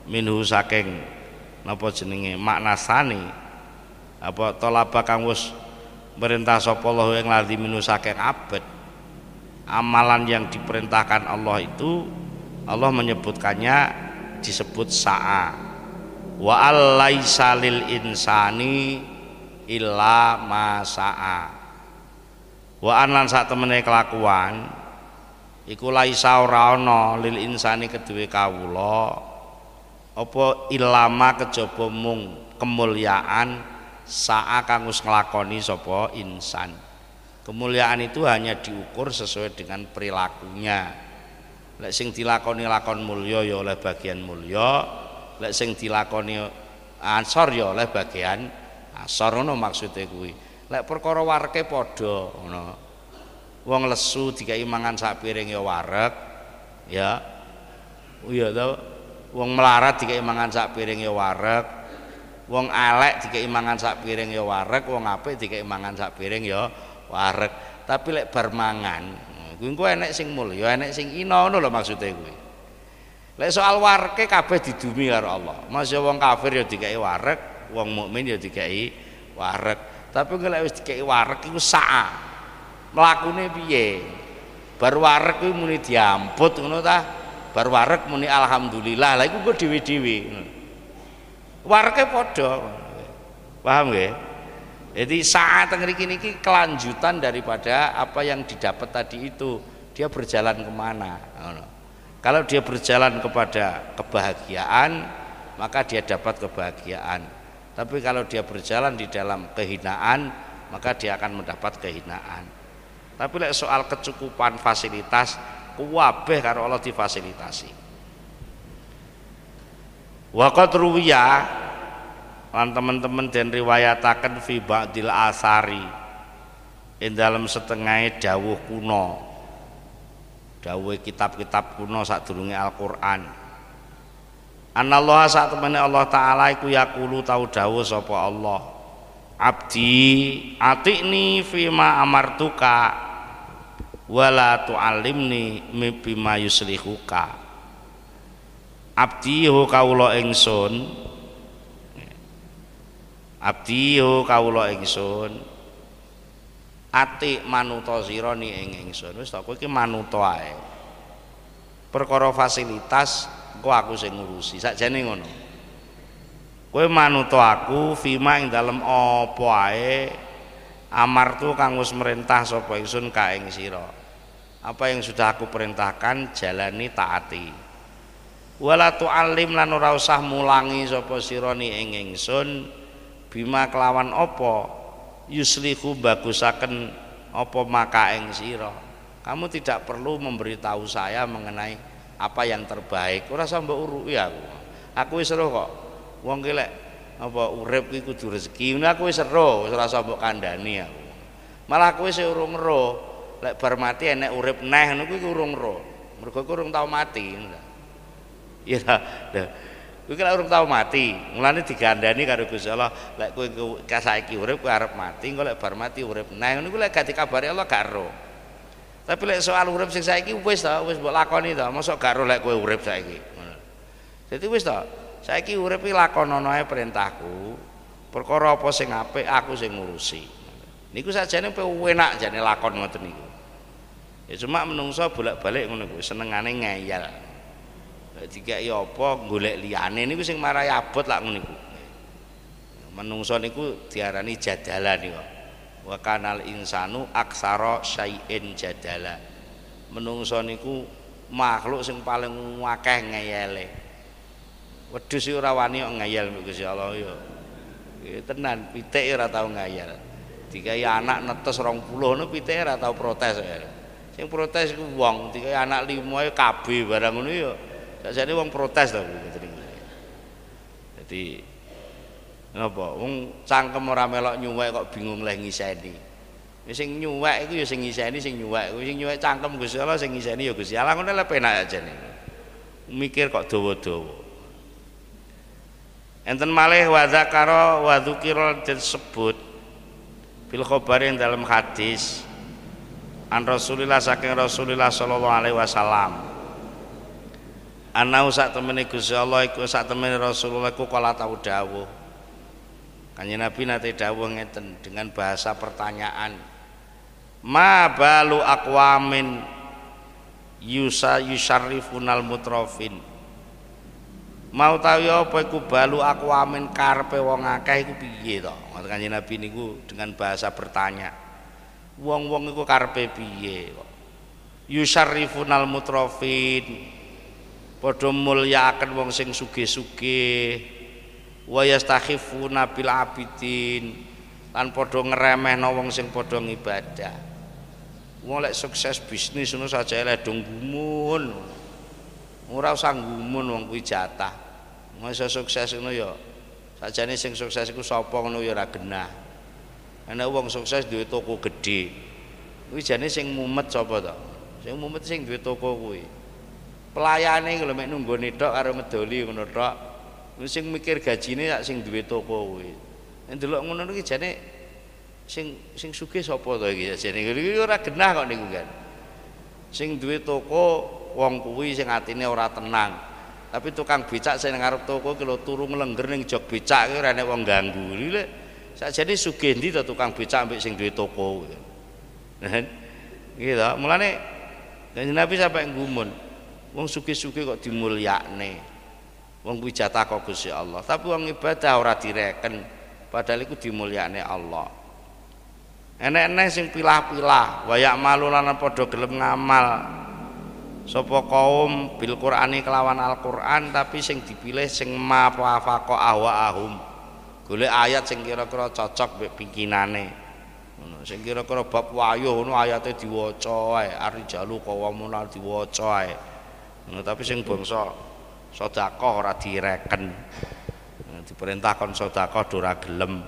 minhu saking napa jenenge makna sani apa talaba kang wis perintah sapa Allah yang ladzi minhu saking abad amalan yang diperintahkan Allah itu Allah menyebutkannya disebut sa'a wa allaisa lil insani illa ma sa'a wa an lan sak temene kelakuan iku laisa ora ana lil insani kedue kawula apa ilama kejaba mung kemuliaan sa'a kang wis nglakoni sapa insan. Kemuliaan itu hanya diukur sesuai dengan perilakunya. Lek sing dilakoni lakon mulya ya oleh bagian mulya, lek sing dilakoni ansor ya oleh bagian asor, ngono maksude kuwi. Lek perkara wareke padha ngono. Wong lesu dikai mangan sak piring ya wareg, ya. Iya to. Wong melarat dikai mangan sak piring ya wareg. Wong elek dikai mangan sak piring ya wareg, wong apik dikai mangan sak piring ya wareg. Tapi lek bar mangan kuwi engko enek sing mulya, enek sing ina, ngono lho maksude kuwi. Lek soal wareke kabeh didumi karo Allah. Masya wong kafir ya dikai wareg, wong mukmin ya dikai wareg. Tapi lek wis dikai wareg iku sa'a. Mlakune piye? Bar wareg kuwi muni diamput ngono ta? Bar wareg muni alhamdulillah. Lah iku kok dhewe-dhewe. Warege padha. Paham nggih? Jadi saat ngriki niki kelanjutan daripada apa yang didapat tadi itu, dia berjalan kemana? Kalau dia berjalan kepada kebahagiaan, maka dia dapat kebahagiaan. Tapi kalau dia berjalan di dalam kehinaan, maka dia akan mendapat kehinaan. Tapi lek soal kecukupan fasilitas, kuwabeh karo Allah difasilitasi. Waqat ruwiya lan teman-teman dan riwayataken fi ba'dil asari ing dalam setengah dawuh kuno, dawuh kitab-kitab kuno sadurunge Al-Qur'an. Anallaha sak temene Allah taala iku yaqulu tau dawuh sapa Allah, abdi atikni fima amartuka wala tu'allimni bima yuslihuka. Abdi ho kawula ingsun, abdi ho kawula ingsun, atik manuta sira ni ing ingsun. Wis tak kowe iki manuta ae. Perkara fasilitas engko aku sing ngurusi, sakjane ngono. Kowe manuta aku fima ing dalem apa ae amartu kang wis merintah sapa ingsun ka ing sira. Apa yang sudah aku perintahkan jalani taati. Wala tu'allim lan ora usah mulangi sapa sira ni ing ingsun bima kelawan apa yuslihu bagusaken apa maka ing sira. Kamu tidak perlu memberitahu saya mengenai apa yang terbaik. Ora usah mbok uruki aku. Aku wis ero kok. Wong ki lek apa urip ki kudu rezeki. Aku wis ero, ora usah mbok kandhani aku. Malah kowe sing urung ero, lek bar mati enek urip neh ngono kuwi urung ero. Mergo kowe urung tau mati. Ya ta. Kowe ki lek urung tau mati, mulane digandani karo Gusti Allah, lek kowe saiki urip kowe arep mati, engko lek bar mati urip neh. Ngono kuwi lek gak dikabari Allah gak ero. Tapi lek soal urip sing saiki wis ta, wis mbok lakoni ta, mosok gak ero lek kowe urip saiki. Ngono. Dadi wis ta, saiki urip iki lakonono ae perintahku. Perkara apa sing apik aku sing ngurusi. Niku sajane enak jane lakon ngoten niku. Ya cuma menungso bolak-balik ngono kuwi senengane ngeyel. Dikai apa golek liyane niku sing marai abot lak ngono niku. Menungso niku diarani jadalan niku. Wa kanal insanu aksara syai'in jadala. Menungso niku makhluk sing paling akeh ngeyele. Wedhus iki ora wani kok ngeyel Gusti Allah ya. Tenan pitik ora tau ngeyel. Dikai anak netes 20 ngono pitik ora tau protes. Sing protes iku wong, dikai anak 5 ya kabeh barang ngono ya. Sakjane wong protes to ngoten iki. Dadi napa wong cangkem ora melok nyuwek kok bingung leh ngiseni. Sing nyuwek iku ya sing ngiseni sing nyuwek. Sing nyuwek cangkem Gusti Allah, sing ngiseni ya Gusti Allah. Ngono lho penak ajane. Mikir kok dawa-dawa. Enten malih wa zakara wa dzukira disebut bil khabar yang dalam hadis an Rasulillah saking Rasulillah sallallahu alaihi wasallam Ana sak temene Gusti Allah iku sak temene Rasulullah iku kala tau dawuh. Kanjeng Nabi nate dawuh ngeten dengan bahasa pertanyaan. Ma balu aqwamin yusyarrifunal mutrafin. Mau tahu apa iku balu aqwamin karepe wong akeh iku piye to? Kanjeng Nabi niku dengan bahasa bertanya. Wong-wong iku karepe piye kok? Yusyarrifunal mutrafin. Padha mulyakaken wong sing sugih-sugih. Wa yastakhifuna bil abidin. Lan padha ngremehno wong sing padha ngibadah. Wong lek sukses bisnis ngono saja lek do gumun. Ora usah gumun wong kuwi jatah. Masa sukses ngono ya. Sajane sing sukses iku sapa ngono ya ora genah. Ana wong sukses duwe toko gedhe. Kuwi jane sing mumet sapa to? Sing mumet sing duwe toko kuwi. Pelayane lho mek nunggone tok karo medoli ngono tok. Sing mikir gajine sak sing duwe toko kuwi. Nek ndelok ngono iki jane sing sugih sapa to iki jane iki ora genah kok niku kan. Sing duwe toko wong kuwi sing atine ora tenang. Tapi tukang becak sing ngarep toko ki lho turu nglengger ning jog becak ki ora nek wong ganggu. Lha sakjane sugih ndi to tukang becak ambek sing duwe toko. Nah, gitu. Mulane Kanjeng Nabi sampai ngumun. Wong sugih-sugih kok dimulyakne. Wong kuwi jatah kok Gusti Allah. Tapi wong ibadah ora direken. Padahal iku dimulyakne Allah. Enek-enek sing pilah-pilah, wayak malu lan padha gelem ngamal. Sapa kaum bil Qur'ani kelawan Al-Qur'an tapi sing dipilih sing mafaqa ahwaahum. Golek ayat sing kira-kira cocok mek pikinane. Ngono, sing kira-kira bab wayuh ngono ayate diwaca ae, arijalu qawamun diwaca ae. Ngono tapi sing bangsa sedekah ora direken. Diperintah kon sedekah ora gelem.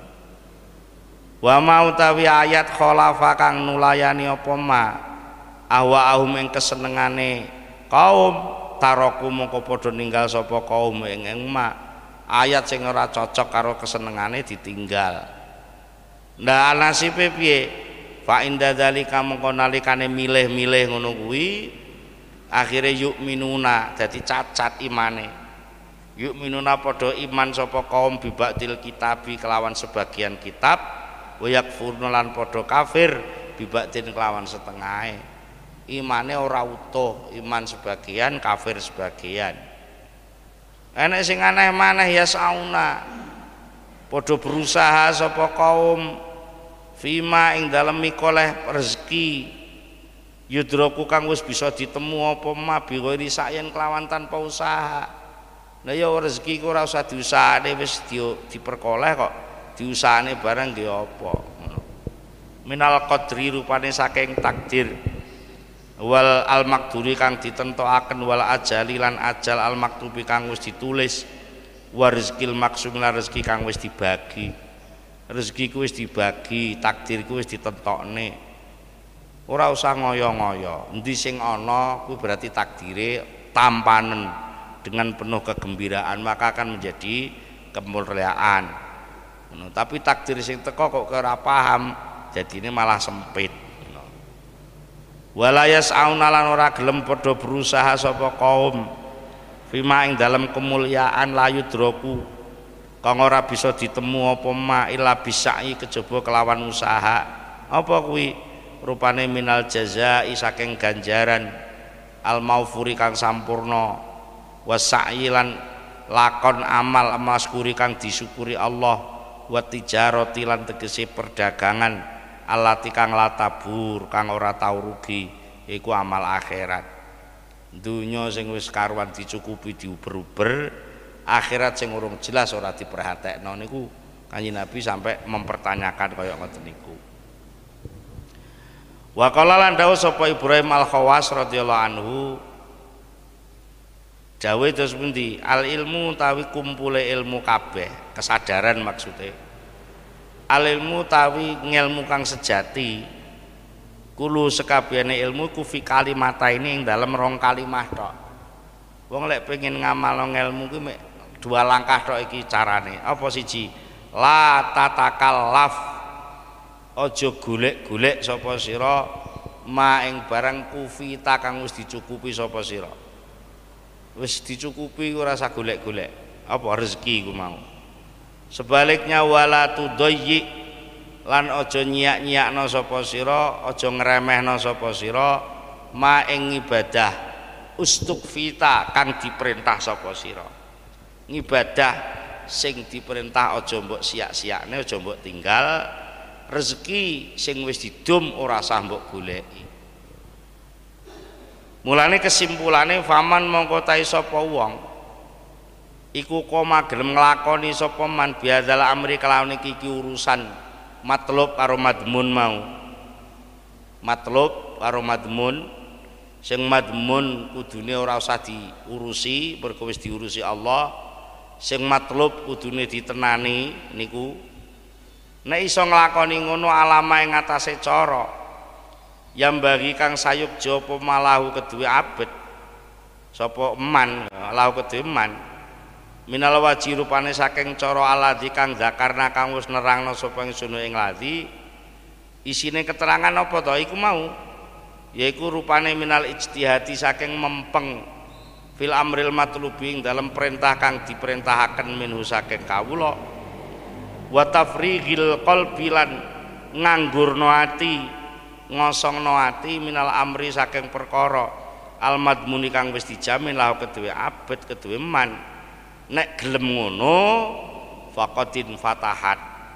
Wa mau tawi ayat khalafa kang nulayani apa ma ahum ing kesenengane kaum taroku mongko padha ninggal sapa kaum ing ma ayat sing ora cocok karo kesenengane ditinggal. Ndak nasibe piye? Fa inda dzalika mongko nalikane milih-milih ngono kuwi akhire yuk minuna dadi cacat imane. Yuk minuna padha iman sapa kaum bibadil kitabi kelawan sebagian kitab, wayak furnulan padha kafir bibadin kelawan setengahe. Imane ora utuh, iman sebagian, kafir sebagian. Enek sing aneh maneh ya sauna. Padha berusaha sapa kaum fima ing dalem mikoleh rezeki. Yudroku kang wis bisa ditemu apa ma biwiri sayen kelawan tanpa usaha. Lah ya rezeki ku ora usah diusahane wis diperkoleh kok diusahane barang nggih apa. Minal qadri rupane saking takdir. Wal al makturi kang ditentokaken wal ajali lan ajal al maktubi kang wis ditulis. Wa rizqil maksum lan rezeki kang wis dibagi. Rezeki ku wis dibagi, takdir ku wis ditentokne. Ora usah ngoyo-ngoyo. Endi sing ana kuwi berarti takdire tampanen dengan penuh kegembiraan maka akan menjadi kemuliaan. Tapi takdir sing teko kok ora paham, jadine malah sempit. Wala yas'auna lan ora gelem padha berusaha sapa kaum fima ing dalam kemuliaan layudroku kang ora bisa ditemu apa ma ila bisai kejaba kelawan usaha. Apa kuwi? Rupane minal jazai saking ganjaran al maufuri kang sampurna wasa'i lan lakon amal maskuri kang disyukuri Allah wa tijarati lan tegese perdagangan alati kang latabur kang ora tau rugi iku amal akhirat. Dunya sing wis karuan dicukupi diuber-uber, akhirat sing urung jelas ora diperhatekno niku Kanjeng Nabi sampai mempertanyakan kaya ngoten niku. Wa qala lan dawuh sapa Ibrahim Al-Khawas radhiyallahu anhu dawuh terus pundi al ilmu tawi kumpule ilmu kabeh kesadaran maksude al ilmu tawi ngelmu kang sejati kulo sekabehane ilmu ku fi kalimata ini ing dalem rong kalimah tok. Wong lek pengen ngamalno ngelmu ku mek dua langkah tok iki carane. Apa siji? La tatakallaf. Aja golek-golek sapa sira ma ing barang kufita kang wis dicukupi sapa sira. wis dicukupi ora usah golek-golek apa rezeki iku mau. Sebaliknya wala tudayyi lan aja nyiak-nyiakno sapa sira, aja ngremehno sapa sira ma ing ibadah ustukfita kang diperintah sapa sira. Ngibadah sing diperintah aja mbok siak-siakne, aja mbok tinggal. Rezeki sing wis didum ora usah mbok goleki. Mulane kesimpulane faman mongko tahe sapa wong iku koma gelem nglakoni sapa man biadzal amri kelawan iki urusan matlub karo madmun mau. Matlub karo madmun, sing madmun kudune ora usah diurusi mergo wis diurusi Allah. Sing matlub kudune ditenani niku nek iso nglakoni ngono alama ing atase cara yang bagi kang sayuk jopo malahu kedue abet sapa eman lahu kedue eman minal waji rupane saking cara aladzi kang zakarna kang wis nerangno sapa ingsun ing ladzi. Isine keterangan apa to iku mau yaiku rupane minal ijtihadi saking mempeng fil amril matlubi dalam perintah kang diperintahaken minhu saking kawula wa tafrighil qalbi lan nganggurno ati ngosongno ati minal amri saking perkara al madmuni kang wis dijamin lahu kedue abet kedue man. Nek gelem ngono faqatin fatahat,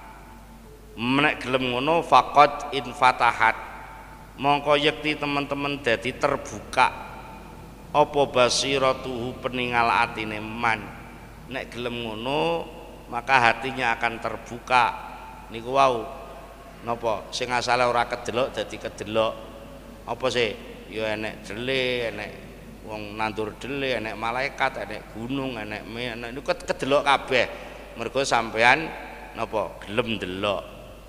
nek gelem ngono faqat in fatahat mongko yekti teman-teman dadi terbuka apa basiratuhu peninggal atine man. Nek gelem ngono maka hatinya akan terbuka niku wau napa sing asale ora kedelok dadi kedelok. Apa sih ya enek dele, enek wong nandur dele, enek malaikat, enek gunung, enek niku kedelok kabeh mergo sampean napa gelem delok.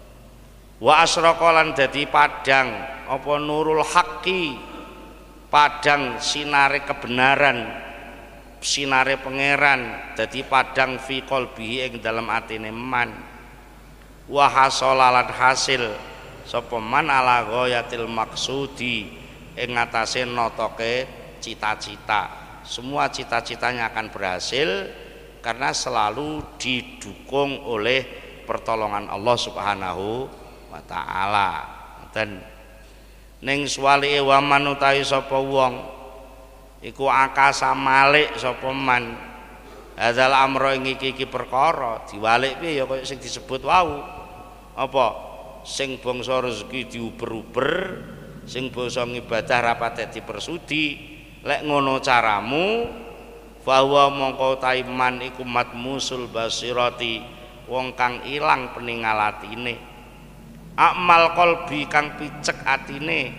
Wa asraqa lan dadi padang apa nurul haqqi padang sinare kebenaran, sinare pangeran dadi padang fi qalbihi ing dalam atine man. Wa hasolalan hasil sapa man ala ghayatil maksudi ing atase notoke cita-cita. Semua cita-citanya akan berhasil karena selalu didukung oleh pertolongan Allah Subhanahu wa taala. Dan ning swalike wa man utawi sapa wong iku akasa malik sapa man hadzal amra ing iki perkara diwalik piye ya kaya sing disebut wau. Apa sing bangsa rezeki diuber-uber, sing bangsa ngibadah rapate dipersudi. Lek ngono caramu bahwa mongko taiman iku matmusul basirati wong kang ilang peningalatine, amal qalbi kang picek atine.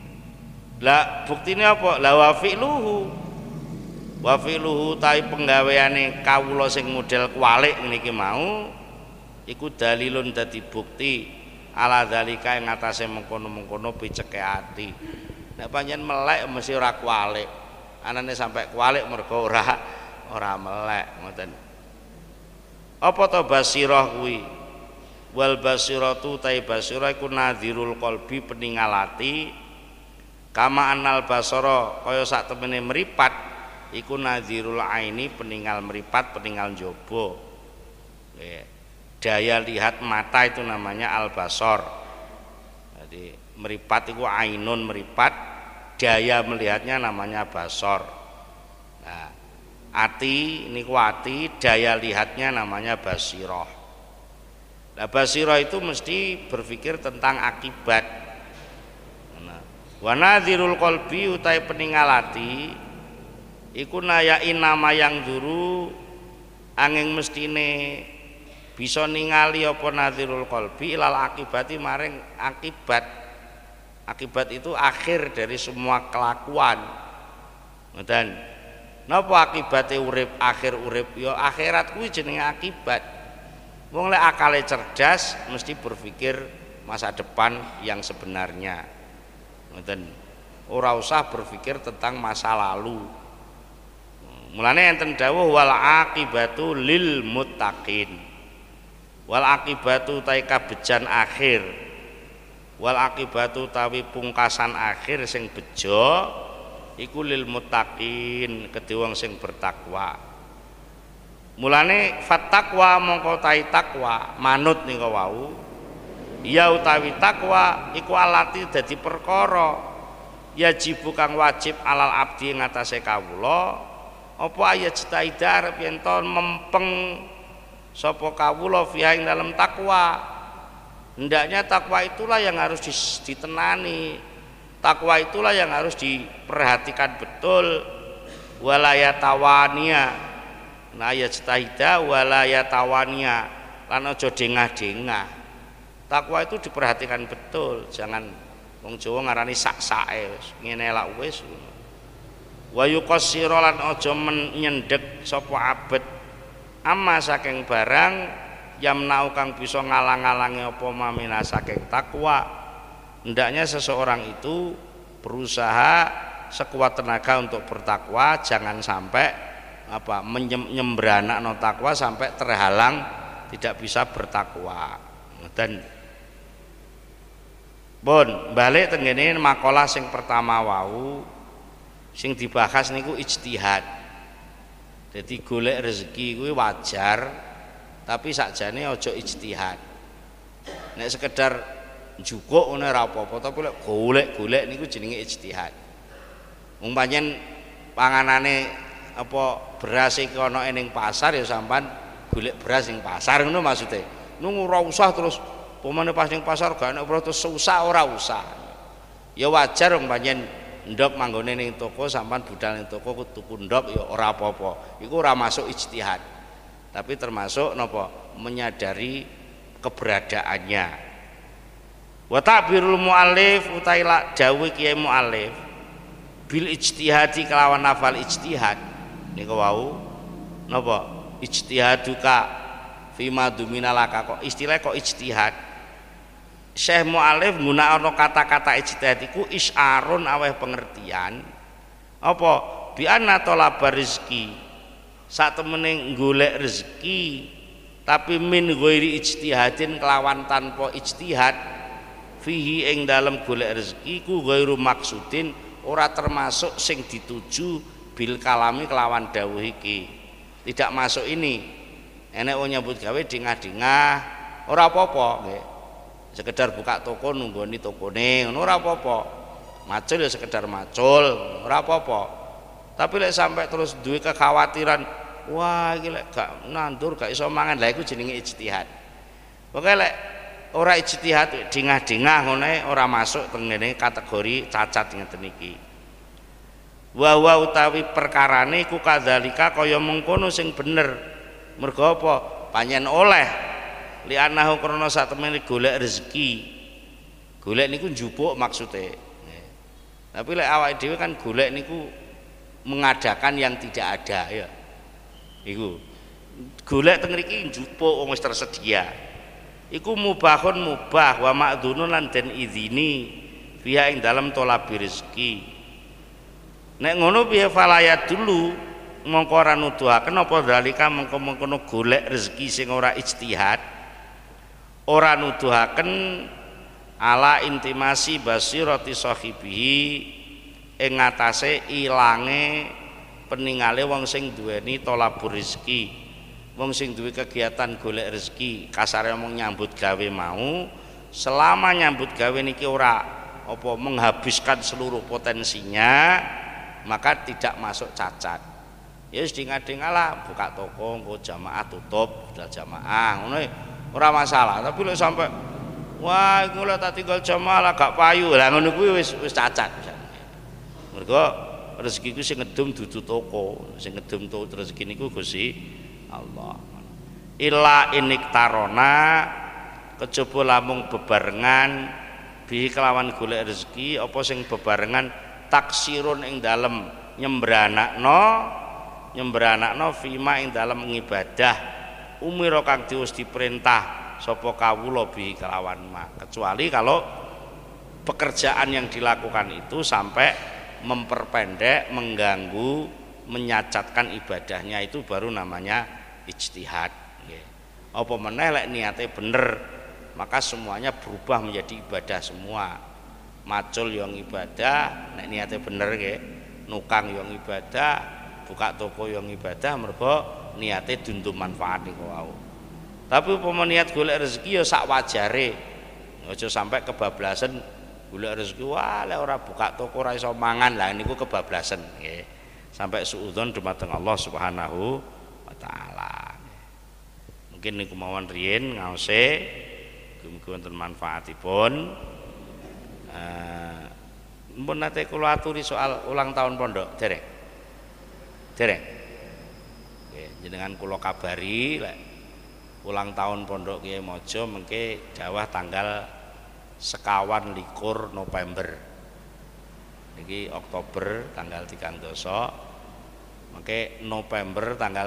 Lah buktine apa? La wa fi'luhu tai penggaweane kawula sing model kualik niki mau iku dalilun dadi bukti ala zalika ing atase mengkono-mengkono piceke ati. Nek pancen melek mesti ora kualik. Anane sampai kualik mergo ora melek ngoten. Apa to basirah kuwi? Wal basiratu tai basirah iku nadhirul qalbi peningalati kama anal basara kaya sak temene mripat iku nadhirul aini peninggal mripat peninggal njaba. Daya lihat mata itu namanya al-basar. Jadi meripat itu ainun meripat, daya melihatnya namanya basar. Nah, ati niku ati, daya lihatnya namanya basirah. Nah, basirah itu mesti berpikir tentang akibat. Nah, wa nadhirul qalbi utai peninggal ati iku nayain nama yang duru angin mestine bisa ningali apa nadhirul qalbi ilal akibati maring akibat. Akibat itu akhir dari semua kelakuan. Ngoten. Napa akibate urip akhir urip ya akhirat kuwi jenenge akibat. Wong lek akale cerdas mesti berpikir masa depan yang sebenarnya. Ngoten. Ora usah berpikir tentang masa lalu. Mulane enten dawuh wal akibatu lil muttaqin. Wal akibatu tai kabejan akhir, wal akibatu tawi pungkasan akhir sing bejo iku lil muttaqin kedhe wong sing bertakwa. Mulane fattaqwa mongko tai takwa manut nika wau ya utawi takwa iku alati dadi perkara yajibu kang wajib alal abdi ngatasé kawula apa ayat citaida arep yen to mempeng sapa kawula fiha ing dalem takwa. Hendaknya takwa itulah yang harus ditenani, takwa itulah yang harus diperhatikan betul. Walayatawania nah ayat citaida walayatawania lan aja dengah-dengah. Takwa itu diperhatikan betul, jangan wong Jawa ngarani sak-sake wis ngene lak wis. Wa yuqassira lan aja nyendhek sapa abet amma saking barang yamnau kang bisa ngalang-alangi apa mamina saking takwa. Hendaknya seseorang itu berusaha sekuat tenaga untuk bertakwa, jangan sampai nyembranakno takwa sampai terhalang tidak bisa bertakwa. Dan bon balik tengene makalah sing pertama wau sing dibahas niku ijtihad. Jadi golek rezeki kuwi wajar tapi sakjane aja ijtihad. Nek sekedar njukuk ngono ora apa-apa tapi lek golek-golek niku jenenge ijtihad. Wong pancen panganane apa beras iki ana ning pasar ya sampean golek beras ning pasar ngono maksude. Nunggu ora usah terus pemane pas ning pasar gak enak terus susah ora usah. Ya wajar wong pancen ndok manggone ning toko sampean budal ning toko tuku ndok ya ora apa-apa. Iku ora masuk ijtihad. Tapi termasuk napa menyadari keberadaannya. Wa ta'birul muallif utaila dawuh kiai muallif bil ijtihadi kelawan nafal ijtihad niku wau napa ijtihaduka fima duminalaka kok istilah kok ijtihad. Syekh muallif nggunakno kata-kata ijtihad iku isyarun aweh pengertian apa bi anna talabar rizki sak temene golek rezeki tapi min ghairi ijtihadin kelawan tanpa ijtihad fihi ing dalem golek rezeki ku ghairu maksudin ora termasuk sing dituju bil kalami kelawan dawuh iki. Tidak masuk ini. Enek wong nyambut gawe dengah-dengah ora apa-apa nggih. Sekedar buka toko nunggoni tokone ngono ora apa-apa. Macul ya sekedar macul ora apa-apa. Tapi lek sampai terus duwe kekhawatiran, wah iki lek gak nandur gak iso mangan, lah iku jenenge ijtihad. Pokoke lek ora ijtihad dengah-dengah ngene ora masuk tengene kategori cacat ngeten iki. Wa utawi perkarane iku kadzalika kaya mengkono sing bener. Mergo apa? Panjen oleh li'annahu krana satemene golek rezeki. Golek niku njupuk maksude. Tapi lek awake dhewe kan golek niku mengadakan yang tidak ada ya. Iku golek teng mriki njupuk wong wis tersedia. Iku mubahun mubah wa ma'dzunun lan den izini fiha ing dalem tolabi rezeki. Nek ngono piye falayat dulu mongko ora nuduhaken apa dalika mengko-mengkono golek rezeki sing ora ijtihad. Ora nuduhaken ala intimasi basirati sahibihi ing ngatasé ilange peningale wong sing duweni tolabur rezeki. Wong sing duwe kegiatan golek rezeki kasare omong nyambut gawe mau selama nyambut gawe niki ora apa menghabiskan seluruh potensinya maka tidak masuk cacat. Ya wis dengar-dengarlah buka toko engko jamaah tutup sudah jamaah ngono ora masalah. Tapi lek sampai wah iku lek tak tinggal jamaah lah gak payu lah ngono kuwi wis cacat. Mergo rezeki ku sing ngedum dudu toko, sing ngedum rezeki niku Gusti Allah. Illa iniktarona kejaba lamun bebarengan bi kelawan golek rezeki apa sing bebarengan taksirun ing dalem nyembranakno fima ing dalem ngibadah umira kang diwis diperintah sapa kawula bi kelawan ma. Kecuali kalau pekerjaan yang dilakukan itu sampai memperpendek, mengganggu, menyacatkan ibadahnya, itu baru namanya ijtihad. Apa meneh lek niate bener, maka semuanya berubah menjadi ibadah semua. Macul yang ibadah, nek niate bener nggih. nukang yang ibadah, buka toko yang ibadah mergo niate duntu manfaat niku wau. Tapi upama niat golek rezeki ya sak wajare. Aja sampai kebablasan golek rezeki wah lek ora buka toko ora iso mangan. Lah niku kebablasan nggih. Sampai suudzon dumateng Allah Subhanahu wa taala. Mungkin niku mawon riyin ngaose mugi wonten manfaatipun. Mun nate kula aturi soal ulang tahun pondok dereng. Dereng. Nggih, jenengan kula kabari lek ulang tahun pondok Kiai Mojo mengke dawah tanggal 21 November. Niki Oktober tanggal 3 mengke November tanggal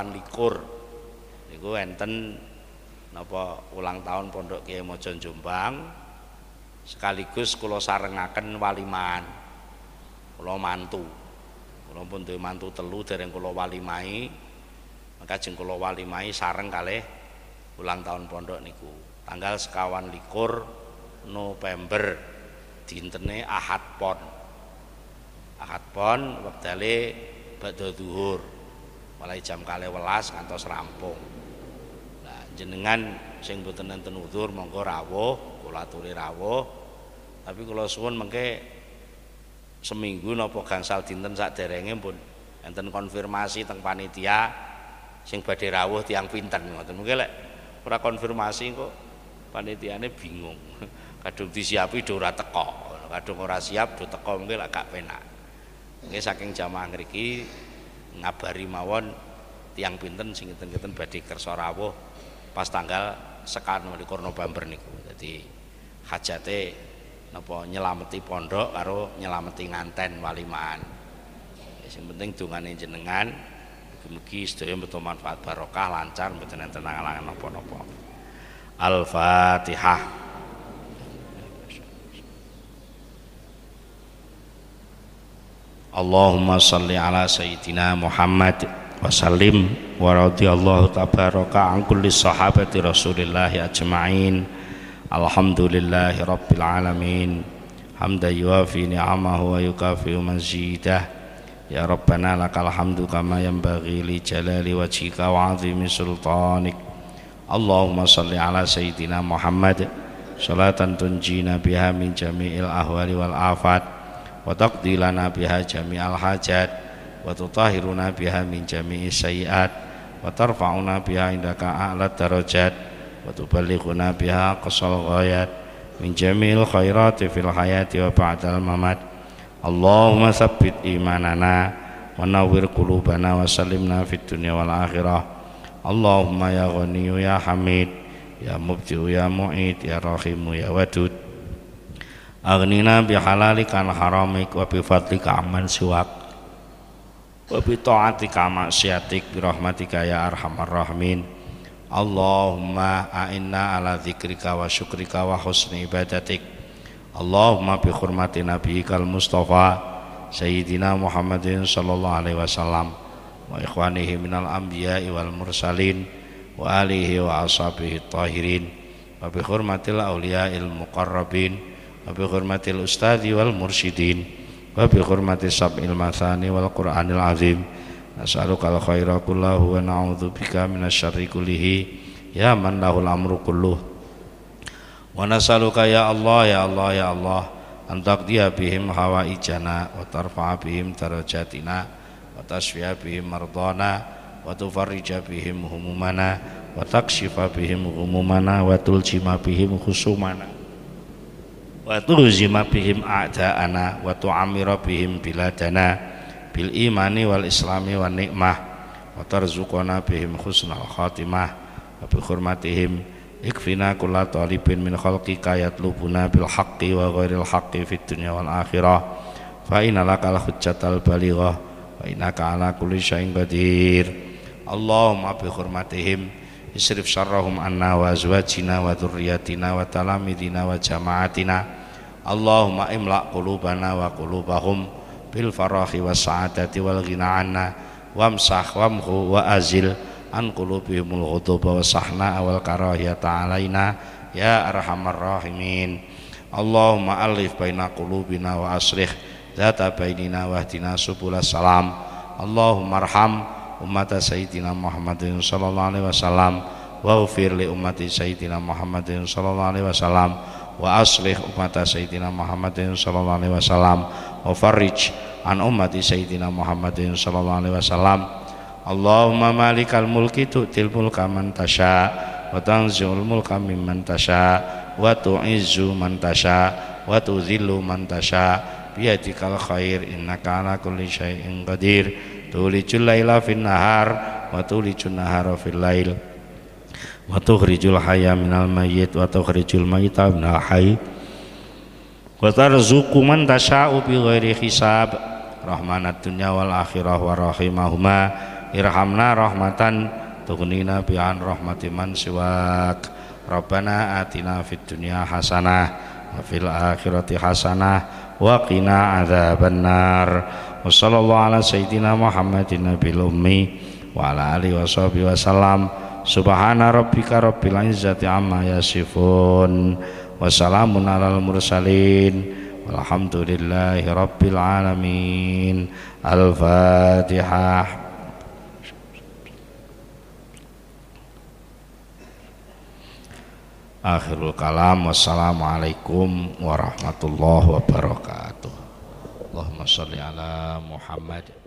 21 niku enten napa ulang tahun pondok Kiai Mojo Jombang. Sekaligus kula sarengaken walimahan. Kula mantu. Kula pun duwe mantu telu dereng kula walimahi. Maka jeng kula walimahi sareng kalih ulang tahun pondok niku. Tanggal 21 November dintene Ahad Pon. Ahad Pon wektale badha zuhur. Mulai jam 12 ngantos rampung. Lah jenengan sing mboten enten uzur monggo rawuh, kula aturi rawuh. Tapi kula suwun mengke seminggu napa gangsal dinten sakderenge pun enten konfirmasi teng panitia sing badhe rawuh tiyang pinten ngoten. Mengke lek ora konfirmasi kok panitiane bingung. Kadung disiapi do ora teka, kadung ora siap do teka mengke lek gak penak. Nggih saking jamaah ngriki ngabari mawon tiyang pinten sing ngeten-ngeten badhe kersa rawuh pas tanggal 21 November niku. Dadi hajate napa nyelameti pondok karo nyelameti nganten walimaan. Sing penting dongane jenengan mugi-mugi sedaya beto manfaat barokah lancar mboten enten halangan napa-napa. Al-Fatihah. Allahumma shalli ala sayyidina Muhammad wa sallim wa radhiyallahu tabaraka an kulli sahabati Rasulillah ajma'in. Alhamdulillahi rabbil alamin hamdan yuafi ni'amahu wa yukafi'u mazidah. Ya Rabbana lakal hamdu kama yanbaghi li jalali wajhika wa 'azimi sultanik. Allahumma shalli ala sayyidina Muhammad salatan tunjina biha min jami'il ahwali wal afat wa taqdi lana biha jami'al hajat wa tutahhiruna biha min jami'is sayyi'at wa tarfa'una biha indaka a'la darajat wa tuballighuna biha qasal ghayat min jamil khairati fil hayati wa ba'dal mamat. Allahumma tsabbit imanana wa nawwir qulubana wa sallimna fid dunya wal akhirah. Allahumma ya Ghaniyyu ya Hamid ya Mubdi'u ya Mu'id ya Rahimu ya Wadud aghnina bi halalika an haramik wa bi fadlika amman siwak wa bi ta'atika maksiatik bi rahmatika ya arhamar rahimin. Allahumma a'inna ala dzikrika wa syukrika wa husni ibadatik. Allahumma bi hurmati nabiyyikal Mustafa Sayyidina Muhammadin sallallahu alaihi wasallam wa ikhwanihi minal anbiya'i wal mursalin wa alihi wa ashabihi tahirin wa bi hurmatil awliya'il muqarrabin wa bi hurmatil ustadzi wal mursyidin wa bi hurmati sab'il mathani wal qur'anil azim. Nas'alukal khaira kullahu wa na'udzubika minasyarri kullihi ya man lahul amru kulluh. Wa nas'aluka ya Allah ya Allah ya Allah an taqdiya bihim hawaijana wa tarfa'a bihim darajatina wa tasfiya bihim mardana wa tufarrija bihim humumana wa takshifa bihim humumana wa tuljima bihim khusumana wa tulzima bihim a'da'ana wa tu'amira bihim biladana bil imani wal islami wan nikmah wa tarzuqana bihim husnal khatimah wa bi hurmatihim ikfina kulla talibin min khalqika yatlubuna bil haqqi wa ghairil haqqi fid dunya wal akhirah fa inna lakal hujjatal balighah wa innaka ala kulli syai'in qadir. Allahumma bi hurmatihim isrif syarrahum anna wa azwajina wa dzurriyyatina wa talamidina wa jama'atina. Allahumma imla qulubana wa qulubahum bil farahi was sa'adati wal ghina anna wamsah wamhu wa azil an qulubihimul ghudaba wa sahna wal karahiyata alaina ya arhamar rahimin. Allahumma alif baina qulubina wa aslih dzata bainina wahdina subulas salam. Allahumma arham ummata sayyidina Muhammadin sallallahu alaihi wasallam waghfir li ummati sayyidina Muhammadin sallallahu alaihi wasallam wa aslih ummata sayyidina Muhammadin sallallahu alaihi wasallam wa farrij an ummati sayyidina Muhammadin sallallahu alaihi wasallam. Allahumma malikal mulki tu'til mulka man tasha wa tanzi'ul mulka mimman tasha wa tu'izzu man tasha wa tudhillu man tasha biyadikal khair innaka ala kulli syai'in qadir. Tulijul laila fin nahar wa tulijun nahara fil lail wa tukhrijul hayya minal mayyit wa tukhrijul mayyita minal hayy wa tarzuqu man tasha'u bi ghairi hisab. Rahmanad dunya wal akhirah wa rahimahuma irhamna rahmatan tughnina bi an rahmati man siwak. Rabbana atina fid dunya hasanah wa fil akhirati hasanah wa qina adzabannar. Wa sallallahu ala sayyidina Muhammadin nabiyil ummi wa ala alihi washabihi wasallam. Subhana rabbika rabbil izzati amma yasifun wa salamun alal mursalin walhamdulillahi rabbil alamin. Al-Fatihah. Akhirul kalam. Wassalamualaikum warahmatullahi wabarakatuh. Allahumma sholli ala Muhammad.